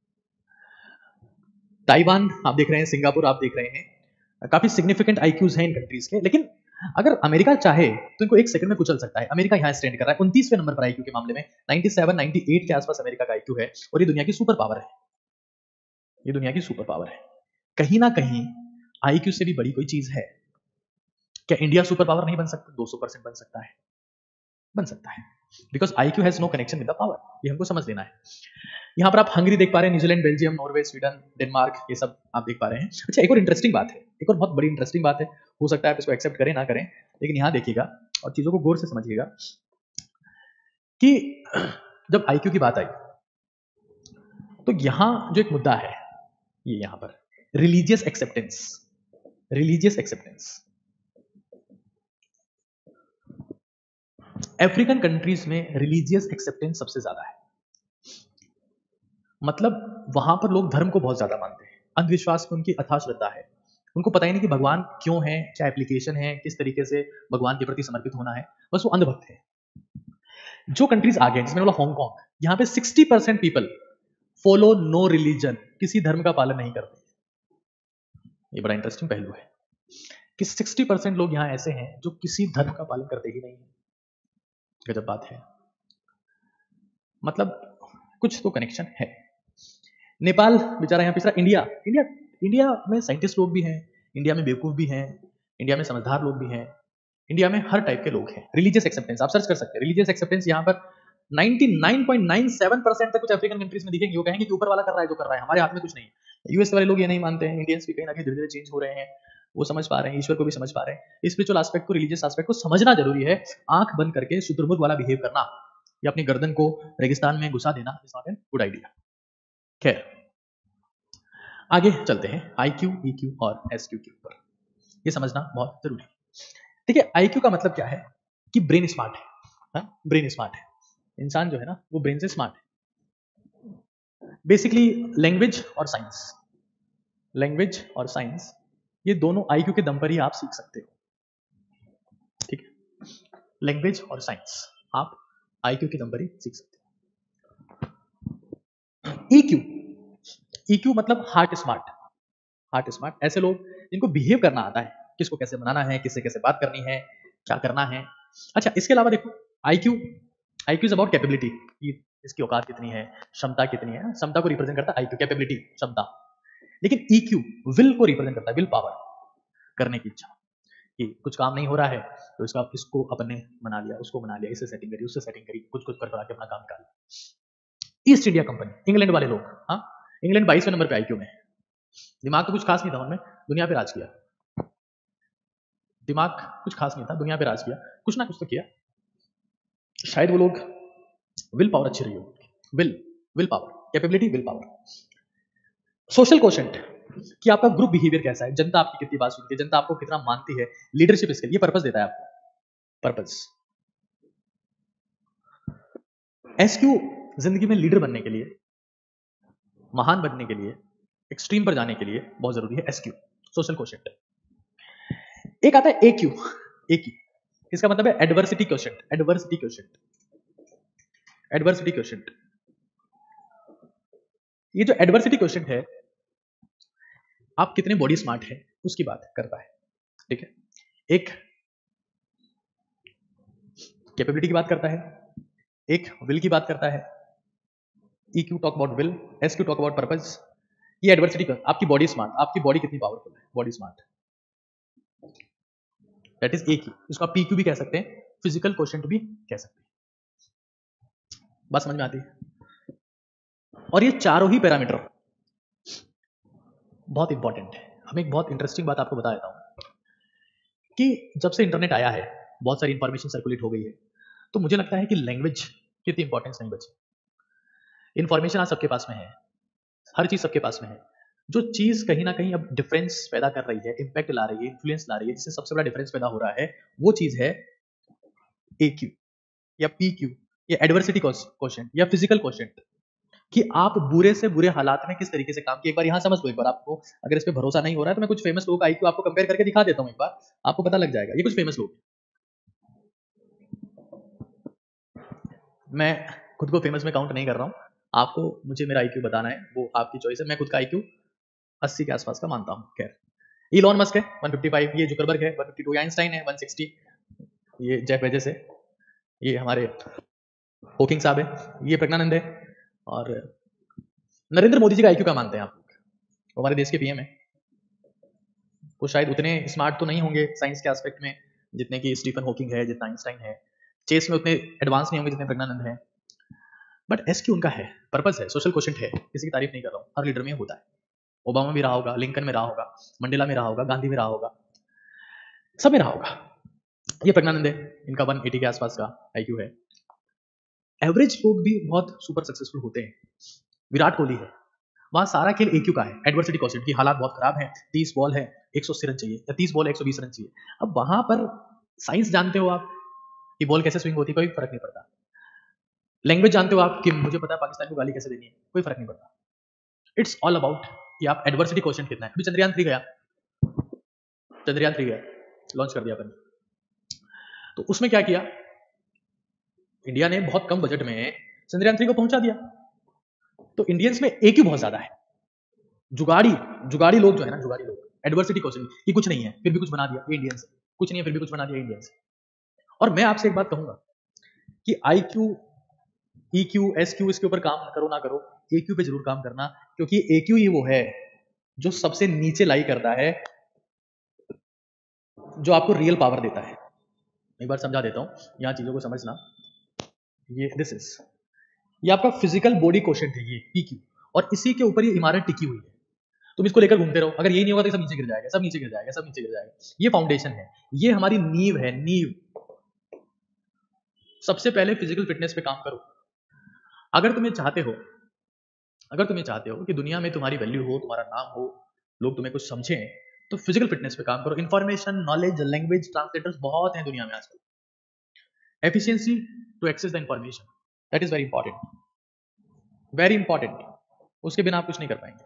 ताइवान आप देख रहे हैं, सिंगापुर आप देख रहे हैं, काफी सिग्निफिकेंट आईक्यूज हैं इन कंट्रीज के। लेकिन अगर अमेरिका चाहे तो इनको एक सेकंड में कुचल सकता है। अमेरिका यहाँ स्टैंड कर रहा है 29वें नंबर पर आईक्यू के मामले में, 97 98 के आसपास अमेरिका का आईक्यू है, और ये दुनिया की सुपर पावर है, ये दुनिया की सुपर पावर है। कहीं ना कहीं आईक्यू से भी बड़ी कोई चीज है। क्या इंडिया सुपर पावर नहीं बन सकता? 200% बन सकता है, बन सकता है, because IQ has no connection with the power. ये हमको समझ लेना है। यहाँ पर आप हंगरी देख पा रहे हैं, New Zealand, Belgium, Norway, Sweden, Denmark, ये सब आप देख पा रहे हैं। अच्छा, एक और इंटरेस्टिंग बात है, एक और बहुत बड़ी इंटरेस्टिंग बात है, हो सकता है आप इसको एक्सेप्ट करें ना करें, लेकिन यहाँ देखिएगा और चीजों को गौर से समझिएगा कि जब आईक्यू की बात आई तो यहाँ जो एक मुद्दा है, ये यहाँ पर religious acceptance, religious acceptance. African countries में रिलीजियस एक्सेप्टेंस सबसे ज्यादा है। मतलब वहां पर लोग धर्म को बहुत ज्यादा मानते हैं, अंधविश्वास में उनकी अथाह श्रद्धा है। उनको पता ही नहीं कि भगवान क्यों है, क्या एप्लीकेशन है, किस तरीके से भगवान के प्रति समर्पित होना है, बस वो अंधभक्त है। जो कंट्रीज आगे हैं, जिसमें बोला हांगकांग, यहाँ पे 60% पीपल फॉलो नो रिलीजन, किसी धर्म का पालन नहीं करते। ये बड़ा इंटरेस्टिंग पहलू है कि 60% लोग यहाँ ऐसे हैं जो किसी धर्म का पालन करते ही नहीं है। गजब बात है, मतलब कुछ तो कनेक्शन है। नेपाल बेचारा यहाँ पिछड़ा। इंडिया इंडिया इंडिया में साइंटिस्ट लोग भी हैं, इंडिया में बेवकूफ भी हैं, इंडिया में समझदार लोग भी हैं, इंडिया में हर टाइप के लोग हैं। रिलीजियस एक्सेप्टेंस आप सर्च कर सकते हैं, रिलीजियस एक्सेप्टेंस यहाँ पर 99.97% तक कुछ अफ्रीकन कंट्रीज में दिखेंगे। वो कहेंगे कि ऊपर वाला कर रहा है जो कर रहा है, हमारे हाथ में कुछ नहीं है। यूएस वाले लोग ये नहीं मानते हैं, इंडियंस भी कहीं ना कहीं धीरे धीरे चेंज हो रहे हैं, वो समझ पा रहे हैं, ईश्वर को भी समझ पा रहे हैं। स्पिरिचुअल एस्पेक्ट को, रिलीजियस एस्पेक्ट को समझना जरूरी है। आंख बंद करके शुतुरमुर्ग वाला बिहेव करना या अपनी गर्दन को रेगिस्तान में घुसा देना is not an good idea. खैर आगे चलते हैं IQ, EQ और SQ के ऊपर। ये समझना बहुत जरूरी है। ठीक है, IQ का मतलब क्या है कि ब्रेन स्मार्ट है। ब्रेन स्मार्ट है, इंसान जो है ना वो ब्रेन से स्मार्ट है। बेसिकली लैंग्वेज और साइंस ये दोनों IQ के दम पर ही आप सीख सकते हो। ठीक है, लैंग्वेज और साइंस आप IQ के दम पर ही सीख सकते हो। EQ मतलब हार्ट स्मार्ट। ऐसे लोग जिनको बिहेव करना आता है, किसको कैसे बनाना है, किससे कैसे बात करनी है, क्या करना है। अच्छा, इसके अलावा देखो IQ इज अबाउट कैपेबिलिटी, इसकी औकात कितनी है, क्षमता कितनी है। क्षमता को रिप्रेजेंट करता है IQ, कैपेबिलिटी, क्षमता। लेकिन EQ विल को रिप्रेजेंट करता है, विल पावर, करने की इच्छा। कि कुछ काम नहीं हो रहा है तो इसको अपने बना लिया, उसको बना लिया, इससे सेटिंग करी, उससे सेटिंग करी, कुछ कर के अपना काम कर। ईस्ट इंडिया कंपनी, इंग्लैंड वाले लोग, हाँ, इंग्लैंड 22वें नंबर पे IQ में। दिमाग तो कुछ खास नहीं था उनमें, दुनिया पे राज किया। दिमाग कुछ खास नहीं था, दुनिया पे राज किया, कुछ ना कुछ तो किया। शायद वो लोग विल पावर अच्छी रही हो, will power, capability, will power. Social quotient कि आपका ग्रुप बिहेवियर कैसा है, जनता आपकी कितनी बात सुनती है, जनता आपको कितना मानती है, लीडरशिप स्किल, ये पर्पस देता है आपको, पर्पस। SQ जिंदगी में लीडर बनने के लिए, महान बनने के लिए, एक्सट्रीम पर जाने के लिए बहुत जरूरी है SQ, सोशल कोशेंट। एक आता है AQ, इसका मतलब है एडवर्सिटी क्वोशेंट। ये जो एडवर्सिटी क्वोशेंट है, आप कितने बॉडी स्मार्ट है उसकी बात करता है। ठीक है, एक कैपेबिलिटी की बात करता है, एक विल की बात करता है। EQ talk about will, SQ talk about purpose. ये एडवर्सिटी का, आपकी बॉडी स्मार्ट, आपकी बॉडी कितनी पावरफुल है, body smart, that is AQ। इसको आप PQ भी कह सकते हैं, फिजिकल क्वोशेंट भी कह सकते हैं। बात समझ में आती है? और ये चारों ही पैरामीटर बहुत इंपॉर्टेंट है। हम एक बहुत इंटरेस्टिंग बात आपको बता देता हूं कि जब से इंटरनेट आया है, बहुत सारी इंफॉर्मेशन सर्कुलेट हो गई है, तो मुझे लगता है कि लैंग्वेज की इतनी इंपॉर्टेंस नहीं बची। इंफॉर्मेशन आज सबके पास में है, हर चीज सबके पास में है। जो चीज कहीं ना कहीं अब डिफरेंस पैदा कर रही है, इंपैक्ट ला रही है, इन्फ्लुएंस ला रही है, जिससे सबसे बड़ा डिफरेंस पैदा हो रहा है, वो चीज है AQ या PQ या एडवर्सिटी क्वोशेंट या फिजिकल क्वोशेंट। कि आप बुरे से बुरे हालात में किस तरीके से काम किया। एक बार यहां समझ लो, एक बार आपको अगर इस पे भरोसा नहीं हो रहा है तो मैं कुछ फेमस लोगों का IQ आपको कंपेयर करके दिखा देता हूं, एक बार आपको पता लग जाएगा। ये कुछ फेमस लोग, मैं खुद को फेमस में काउंट नहीं कर रहा हूं, आपको मुझे मेरा IQ बताना है, वो आपकी चॉइस है। मैं खुद का IQ 80 के आसपास का मानता हूं। खैर, इलॉन मस्क है 155, ये जुकरबर्ग है 152, आइंस्टाइन है 160, ये जेफ बेजोस है, ये हमारे हॉकिंग साहब है, ये प्रज्ञानंद है, और नरेंद्र मोदी जी का IQ का मानते हैं आप लोग? हमारे देश के PM है, वो शायद उतने स्मार्ट तो नहीं होंगे साइंस के एस्पेक्ट में जितने कि स्टीफन हॉकिंग है, जितना आइंस्टाइन है। चेस में उतने एडवांस नहीं होंगे जितने प्रज्ञानंद है। बट SQ उनका है, पर्पस है, सोशल क्वोशेंट है। किसी की तारीफ नहीं कर रहा हूँ, हर लीडर में होता है। ओबामा भी रहा होगा, लिंकन में रहा होगा, मंडेला में रहा होगा, गांधी में रहा होगा, सब में रहा होगा। ये प्रज्ञानंद है, इनका 180 के आसपास का IQ है। एवरेज लोग भी बहुत सुपर सक्सेसफुल होते हैं। विराट कोहली है, वहां सारा खेल AQ का है, एडवर्सिटी क्वोशेंट की। हालात बहुत खराब है, 30 बॉल है 180 रन चाहिए, या 30 बॉल 120 रन चाहिए। अब वहां पर साइंस जानते हो आप कि बॉल कैसे स्विंग होती है, कोई फर्क नहीं पड़ता। लैंग्वेज जानते हो आप कि मुझे पता है पाकिस्तान को गाली कैसे देनी है, कोई फर्क नहीं पड़ता। इट्स ऑल अबाउट कि आप एडवर्सिटी क्वोशेंट कितना है। अभी चंद्रयान 3 गया, लॉन्च कर दिया अपन। तो उसमें क्या किया, इंडिया ने बहुत कम बजट में चंद्रयान 3 को पहुंचा दिया। तो इंडियंस में AQ बहुत ज्यादा है, जुगाड़ी जुगाड़ी लोग जो है ना, जुगाड़ी लोग एडवर्सिटी क्वेश्चन कि कुछ नहीं है फिर भी कुछ बना दिया ये इंडियंस, कुछ नहीं है फिर भी कुछ बना दिया इंडियंस। और मैं आपसे एक बात कहूंगा कि I Q, E Q, S Q, इसके ऊपर काम करो ना करो, ए क्यू पे जरूर काम करना, क्योंकि ए क्यू ही वो है जो सबसे नीचे लाई करता है, जो आपको रियल पावर देता है। एक बार समझा देता हूं, यहां चीजों को समझना। ये दिस इज, ये आपका फिजिकल बॉडी क्वेश्चन है, ये पी क्यू, और इसी के ऊपर ये इमारत टिकी हुई है। तुम इसको लेकर घूमते रहो, अगर ये नहीं होगा तो सब नीचे गिर जाएगा, सब नीचे गिर जाएगा, सब नीचे गिर जाएगा। ये फाउंडेशन है, ये हमारी नींव है, नींव। सबसे पहले फिजिकल फिटनेस पे काम करो। अगर तुम्हें चाहते हो, अगर तुम्हें चाहते हो कि दुनिया में तुम्हारी वैल्यू हो, तुम्हारा नाम हो, लोग तुम्हें कुछ समझें, तो फिजिकल फिटनेस पे काम करो। इंफॉर्मेशन, नॉलेज, लैंग्वेज ट्रांसलेटर्स बहुत हैं दुनिया में आजकल। Efficiency to access the information, that is very important, very important. उसके बिना आप कुछ नहीं कर पाएंगे।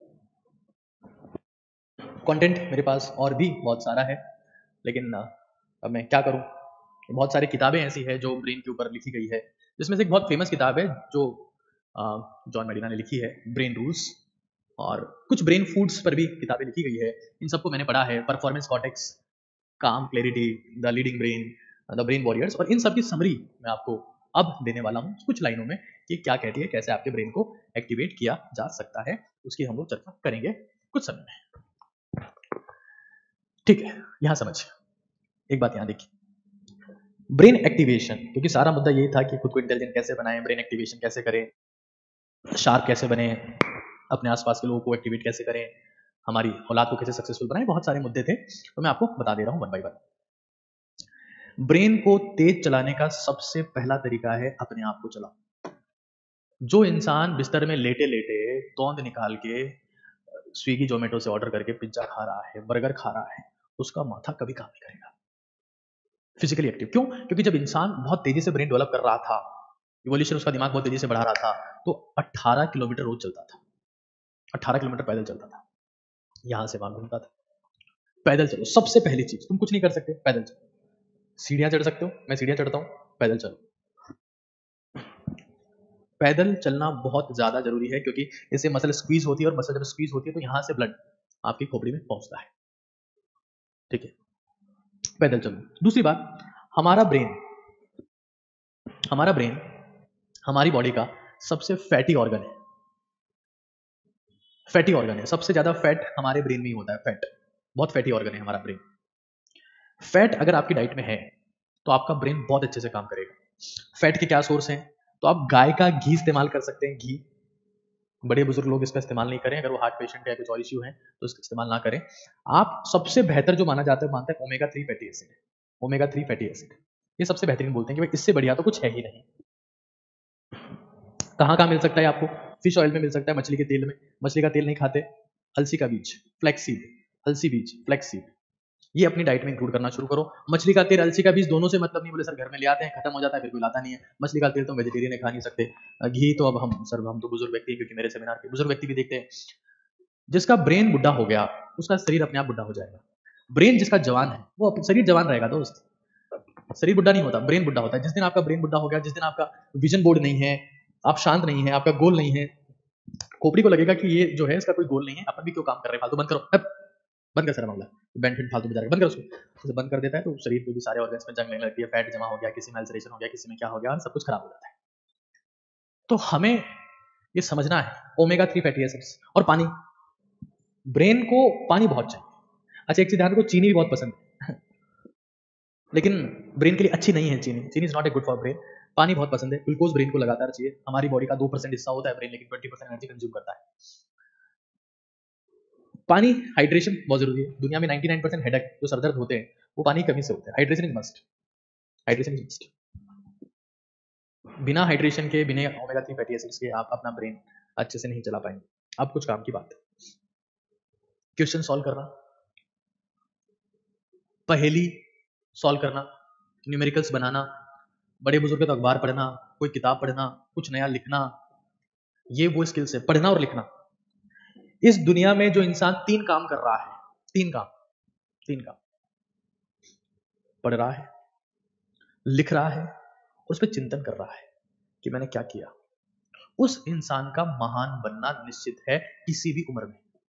कंटेंट मेरे पास और भी बहुत सारा है, लेकिन अब मैं क्या करूं। बहुत सारी किताबें ऐसी है जो ब्रेन के ऊपर लिखी गई है, जिसमें से एक बहुत फेमस किताब है जो जॉन मेडिना ने लिखी है, ब्रेन रूल्स। और कुछ ब्रेन फूड्स पर भी किताबें लिखी गई है, इन सबको मैंने पढ़ा है। Performance cortex, calm clarity, the leading brain, the brain warriors. और इन सब की समरी मैं आपको अब देने वाला हूँ कुछ लाइनों में, कि क्या कहती है, कैसे आपके ब्रेन को एक्टिवेट किया जा सकता है, उसकी हम लोग चर्चा करेंगे कुछ समय में। ठीक है, यहां समझ, एक बात यहां देखिए, ब्रेन एक्टिवेशन, क्योंकि सारा मुद्दा यही था कि खुद को इंटेलिजेंट कैसे बनाएं, ब्रेन एक्टिवेशन कैसे करें, शार्प कैसे बने, अपने आसपास के लोगों को एक्टिवेट कैसे करें, हमारी औलाद को कैसे सक्सेसफुल बनाएं, बहुत सारे मुद्दे थे, तो मैं आपको बता दे रहा हूं वन बाय वन। ब्रेन को तेज चलाने का सबसे पहला तरीका है अपने आप को चलाओ। जो इंसान बिस्तर में लेटे लेटे तौंद निकाल के स्विगी जोमेटो से ऑर्डर करके पिज्जा खा रहा है, बर्गर खा रहा है, उसका माथा कभी काम नहीं करेगा। फिजिकली एक्टिव क्यों? क्योंकि जब इंसान बहुत तेजी से ब्रेन डेवलप कर रहा था, इवोल्यूशन उसका दिमाग बहुत तेजी से बढ़ा रहा था, तो 18 किलोमीटर रोज चलता था, 18 किलोमीटर पैदल चलता था, यहां से वहां घूमता था। पैदल चलो, सबसे पहली चीज, तुम कुछ नहीं कर सकते, पैदल चलो। सीढ़ियां चढ़ सकते हो, मैं सीढ़ियां चढ़ता हूं, पैदल चलो। पैदल चलना बहुत ज्यादा जरूरी है, क्योंकि इससे मसल स्क्वीज होती है, और मसल जब स्क्वीज होती है तो यहां से ब्लड आपकी खोपड़ी में पहुंचता है। ठीक है, पैदल चलो। दूसरी बात, हमारा ब्रेन, हमारा ब्रेन हमारी बॉडी का सबसे फैटी ऑर्गन है, फैटी ऑर्गन है। सबसे ज्यादा फैट हमारे ब्रेन में ही होता है, फैट, बहुत फैटी ऑर्गन है हमारा ब्रेन। फैट अगर आपकी डाइट में है तो आपका ब्रेन बहुत अच्छे से काम करेगा। फैट के क्या सोर्स हैं? तो आप गाय का घी इस्तेमाल कर सकते हैं, घी। बड़े बुजुर्ग लोग इसका इस्तेमाल नहीं करें, अगर वो हार्ट पेशेंट है, कुछ और इश्यू है तो इसका इस्तेमाल ना करें। आप सबसे बेहतर जो माना जाता है, मानते हैं omega 3 fatty acid, omega 3 fatty acid, ये सबसे बेहतरीन बोलते हैं कि भाई इससे बढ़िया तो कुछ है ही नहीं। कहाँ कहाँ मिल सकता है आपको? फिश ऑयल में मिल सकता है, मछली के तेल में। मछली का तेल नहीं खाते, अलसी का बीज, फ्लैक्सीड, अलसी बीज, फ्लैक्सीड, ये अपनी डाइट में इंक्लूड करना शुरू करो। मछली का तेल, अलसी का बीज, दोनों से मतलब नहीं, बोले सर घर में ले आते हैं, खत्म हो जाता है, फिर कोई लाता नहीं है। मछली का तेल तो वेजिटेरियन है, खा नहीं सकते। घी तो अब हम तो बुजुर्ग व्यक्ति हैं, क्योंकि मेरे सेमिनार के बुजुर्ग व्यक्ति भी देखते हैं। जिसका ब्रेन बुढ़ा हो गया, उसका शरीर अपने आप बुढ़ा हो जाएगा। ब्रेन जिसका जवान है, वो शरीर जवान रहेगा दोस्त, शरीर बुढ़ा नहीं होता, ब्रेन बुढ़ा होता है। जिस दिन आपका ब्रेन बुढ़ा हो गया, जिस दिन आपका विजन बोर्ड नहीं है, आप शांत नहीं है, आपका गोल नहीं है, खोपड़ी को लगेगा कि ये जो है इसका कोई गोल नहीं है, अपन भी क्यों काम कर रहे हैं, फालतू, बंद करो, बंद कर, सारा मामला बेनिफिट फालतू बजा, बंद कर उसको। उसे बंद कर देता है तो शरीर पे भी सारे ऑर्गन्स में जंग लगने लगती है, फैट जमा हो गया, किसी में अल्सरेशन हो गया, किसी में क्या हो गया, सब कुछ खराब हो जाता है। तो हमें ये समझना है, ओमेगा 3 फैटी एसिड्स और पानी, ब्रेन को पानी बहुत चाहिए। अच्छा, एक चीज ध्यान रखो, चीनी भी बहुत पसंद है लेकिन ब्रेन के लिए अच्छी नहीं है चीनी, चीनी is not a good for brain. पानी बहुत पसंद है, ग्लूकोज ब्रेन को लगातार चाहिए। हमारी बॉडी का 2% हिस्सा होता है ब्रेन, लेकिन 20% एनर्जी कंज्यूम करता है। पानी, हाइड्रेशन बहुत जरूरी है। दुनिया में 99% हेडेक, जो सरदर्द होते हैं, वो पानी की कमी से होते हैं। Hydration is must, hydration is must. बिना हाइड्रेशन के, बिना ओमेगा 3 फैटी एसिड्स के आप अपना ब्रेन अच्छे से नहीं चला पाएंगे। अब कुछ काम की बात है, क्वेश्चन सॉल्व करना, पहेली सॉल्व करना, न्यूमेरिकल्स बनाना, बड़े बुजुर्ग का अखबार पढ़ना, कोई किताब पढ़ना, कुछ नया लिखना, ये वो स्किल्स है, पढ़ना और लिखना। इस दुनिया में जो इंसान 3 काम कर रहा है, 3 काम, 3 काम, पढ़ रहा है, लिख रहा है, उस पर चिंतन कर रहा है कि मैंने क्या किया, उस इंसान का महान बनना निश्चित है किसी भी उम्र में।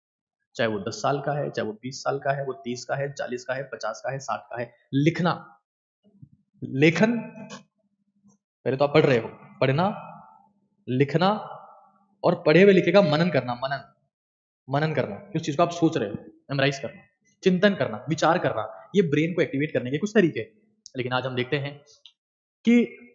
चाहे वो 10 साल का है, चाहे वो 20 साल का है, वो 30 का है, 40 का है, 50 का है, 60 का है। लिखना, लेखन, पहले तो आप पढ़ रहे हो, पढ़ना, लिखना, और पढ़े हुए लिखे का मनन करना, मनन करना, उस चीज को आप सोच रहे हो, मेमोराइज करना, चिंतन करना, विचार करना, ये ब्रेन को एक्टिवेट करने के कुछ तरीके। लेकिन आज हम देखते हैं कि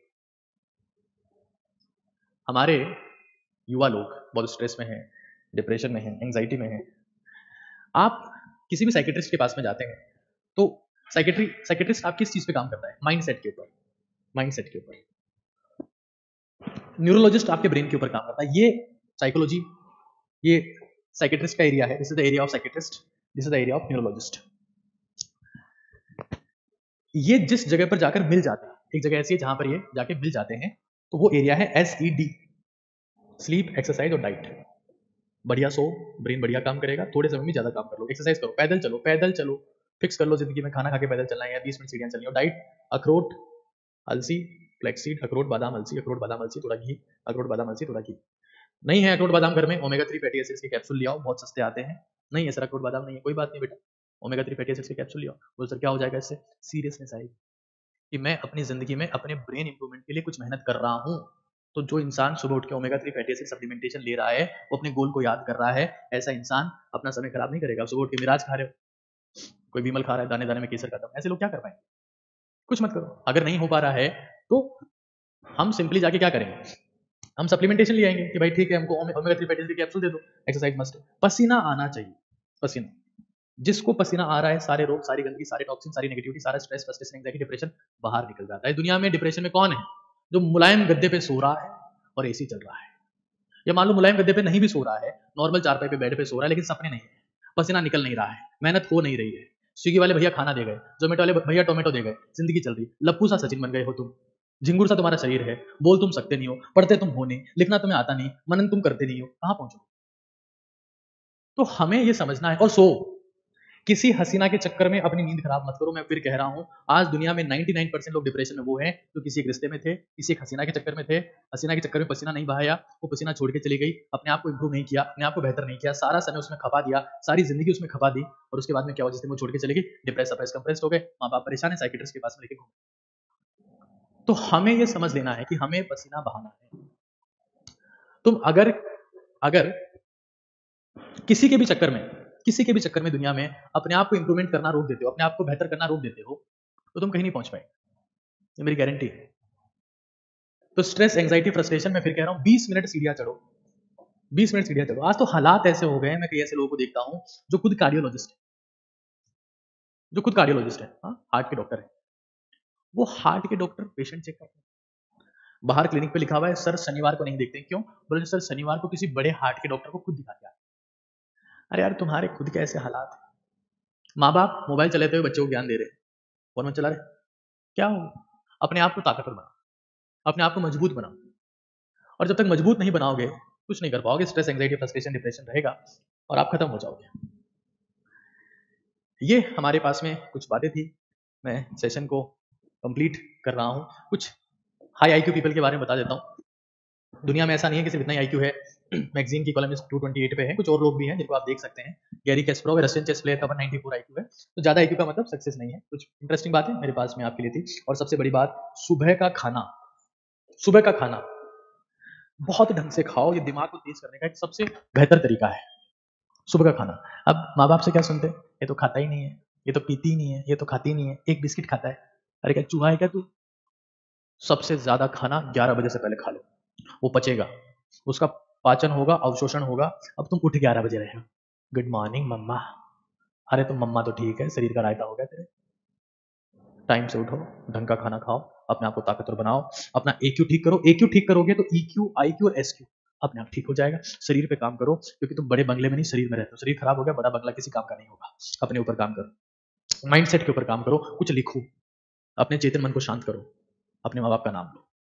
हमारे युवा लोग बहुत स्ट्रेस में हैं, डिप्रेशन में हैं, एंजाइटी में हैं। आप किसी भी साइकेट्रिस्ट के पास में जाते हैं तो साइकेट्रिस्ट आप किस चीज पे काम करता है? माइंडसेट के ऊपर, माइंडसेट के ऊपर। न्यूरोलॉजिस्ट आपके ब्रेन के ऊपर काम करता है। ये साइकोलॉजी, ये साइकेट्रिस्ट का एरिया है। This is the area of psychiatrist, this is the area of neurologist. ये जिस जगह पर जाकर मिल जाते हैं, एक जगह ऐसी है जहां पर ये जाके मिल जाते हैं, तो वो एरिया है SED, स्लीप, एक्सरसाइज और डाइट। बढ़िया सो, ब्रेन बढ़िया काम करेगा। थोड़े समय में ज्यादा काम कर लो, एक्सरसाइज करो, पैदल चलो, फिक्स कर लो जिंदगी में खाना खा के पैदल चलना है या 20 मिनट सीढ़ियां चलनी हो। डाइट, अखरोट, अलसी, फ्लैक्सीड, अखरोट बादाम अलसी, अखरोट बादाम अलसी थोड़ा घी, अखरोट बादाम अलसी थोड़ा घी। नहीं है अखरोट बादाम घर में, ओमेगा 3 फैटी एसिड्स के कैप्सूल ले आओ, बहुत सस्ते आते हैं। नहीं है सर अखरोट बादाम नहीं है, कोई बात नहीं बेटा, ओमेगा 3 फैटी एसिड्स के कैप्सूल ले आओ। बोल सर क्या हो जाएगा इससे? सीरियसनेस आएगी कि मैं अपनी जिंदगी में अपने ब्रेन इंप्रूवमेंट के लिए कुछ मेहनत कर रहा हूँ। तो जो इंसान सुबह उठ के ओमेगा 3 फैटी एसिड सप्लीमेंटेशन ले रहा है, वो अपने गोल को याद कर रहा है, ऐसा इंसान अपना समय खराब नहीं करेगा। सुबह उठ के मिराज खा रहे हो, कोई विमल खा रहा है, दाने दाने में केसर खाता है, ऐसे लोग क्या कर पाएंगे? कुछ मत करो। अगर नहीं हो पा रहा है तो हम सिंपली जाके क्या करेंगे? हम सप्लीमेंटेशन ले आएंगे कि भाई ठीक है हमको ओमेगा 3 फैटी एसिड कैप्सूल दे दो, एक्सरसाइज मस्ट। पसीना आना चाहिए, पसीना। जिसको पसीना आ रहा है, सारे रोग, सारी गंदगी, सारे टॉक्सिन, सारी नेगेटिविटी, सारा स्ट्रेस, फ्रस्ट्रेशन, एंजाइटी, डिप्रेशन बाहर निकल जाता है। दुनिया में डिप्रेशन में कौन है? जो मुलायम गद्दे पे सो रहा है और एसी चल रहा है, या मान लो मुलायम गद्दे पे नहीं भी सो रहा है, नॉर्मल चारपाई पे बेड पे सो रहा है, लेकिन सपने नहीं है, पसीना निकल नहीं रहा है, मेहनत हो नहीं रही है। स्विगी वाले भैया खाना दे गए, जोमेटो वाले भैया टोमेटो दे गए, जिंदगी चल रही, लप्पू सा सचिन बन गए हो तुम, झिंगुर सा तुम्हारा शरीर है, बोल तुम सकते नहीं हो, पढ़ते तुम हो नहीं, लिखना तुम्हें आता नहीं, मनन तुम करते नहीं हो, कहां पहुंचो? तो हमें ये समझना है। और सो किसी हसीना के चक्कर में अपनी नींद खराब मत करो। मैं फिर कह रहा हूं, आज दुनिया में 99% लोग डिप्रेशन में वो हैं जो किसी एक रिश्ते में थे, किसी एक हसीना के चक्कर में थे, हसीना के चक्कर में पसीना नहीं बहाया, वो पसीना छोड़ के चली गई, अपने आप को इंप्रूव नहीं किया, अपने आप को बेहतर नहीं किया, सारा समय उसमें खपा दिया, सारी जिंदगी उसमें खपा दी, और उसके बाद में क्या हुआ? जिसने वो छोड़ के चली गई, डिप्रेस सप्रेस कंप्रेस्ड हो गए, माँ बाप परेशान है, साइकिट्रिस्ट के पास में लेके घूमे। तो हमें यह समझ लेना है कि हमें पसीना बहाना है। तुम अगर अगर किसी के भी चक्कर में दुनिया में अपने आप को इंप्रूवमेंट करना रोक देते हो, अपने आप को बेहतर करना रोक देते हो, तो तुम कहीं नहीं पहुंच पाए, ये मेरी गारंटी है। तो स्ट्रेस, एंजाइटी, फ्रस्ट्रेशन में फिर कह रहा हूं 20 मिनट सीढ़ियां चढ़ो, 20 मिनट सीढ़ियां चढ़ो। आज तो हालात ऐसे हो गए हैं, मैं कई ऐसे लोगों को देखता हूं जो खुद कार्डियोलॉजिस्ट है, हार्ट के डॉक्टर है, वो हार्ट के डॉक्टर पेशेंट चेक करते हैं, बाहर क्लिनिक पे लिखा हुआ है सर शनिवार को नहीं देखते। क्यों? बोले सर शनिवार को किसी बड़े हार्ट के डॉक्टर को खुद दिखा के आए। अरे यार तुम्हारे खुद के ऐसे हालात हैं, माँ बाप मोबाइल चलाते हुए बच्चों को ज्ञान दे रहे, फोन में चला रहे, क्या हो? अपने आप को ताकतवर बनाओ, अपने आप को मजबूत बनाओ, और जब तक मजबूत नहीं बनाओगे कुछ नहीं कर पाओगे। स्ट्रेस, एंजाइटी, फ्रस्ट्रेशन, डिप्रेशन रहेगा और आप खत्म हो जाओगे। ये हमारे पास में कुछ बातें थी, मैं सेशन को कंप्लीट कर रहा हूं। कुछ हाई आईक्यू पीपल के बारे में बता देता हूं। दुनिया में ऐसा नहीं है कि सिर्फ इतना ही आईक्यू है, मैगजीन की कॉलम 228 पे है, कुछ और लोग भी हैं जिनको आप देख सकते हैं। Garry Kasparov Russian chess player का 194 आईक्यू है, तो ज्यादा आईक्यू का मतलब सक्सेस नहीं है। कुछ इंटरेस्टिंग बातें मेरे पास में आपके लिए थी। और सबसे बड़ी बात, सुबह का खाना बहुत ढंग से खाओ, ये दिमाग को तेज करने का एक सबसे बेहतर तरीका है, सुबह का खाना। अब माँ बाप से क्या सुनते हैं, ये तो खाता ही नहीं है, ये तो पीती ही नहीं है, ये तो खाती नहीं है, एक बिस्किट खाता है। अरे क्या चूहा है क्या तू? सबसे ज्यादा खाना 11 बजे से पहले खा लो, वो पचेगा, उसका पाचन होगा, अवशोषण होगा। अब तुम उठ 11 बजे रहे हो, गुड मॉर्निंग मम्मा। अरे तो मम्मा तो ठीक है, शरीर का रायता हो गया तेरे। टाइम से उठो, ढंग का खाना खाओ, अपने आप को ताकतवर बनाओ, अपना EQ ठीक करो। EQ ठीक करोगे तो EQ, IQ और SQ अपने आप ठीक हो जाएगा। शरीर पे काम करो, क्योंकि तुम बड़े बंगले में नहीं शरीर में रहते हो। शरीर खराब हो गया, बड़ा बंगला किसी काम का नहीं होगा। अपने ऊपर काम करो, माइंडसेट के ऊपर काम करो, कुछ लिखो, अपने चेतन मन को शांत करो, अपने माँ बाप का नाम लो।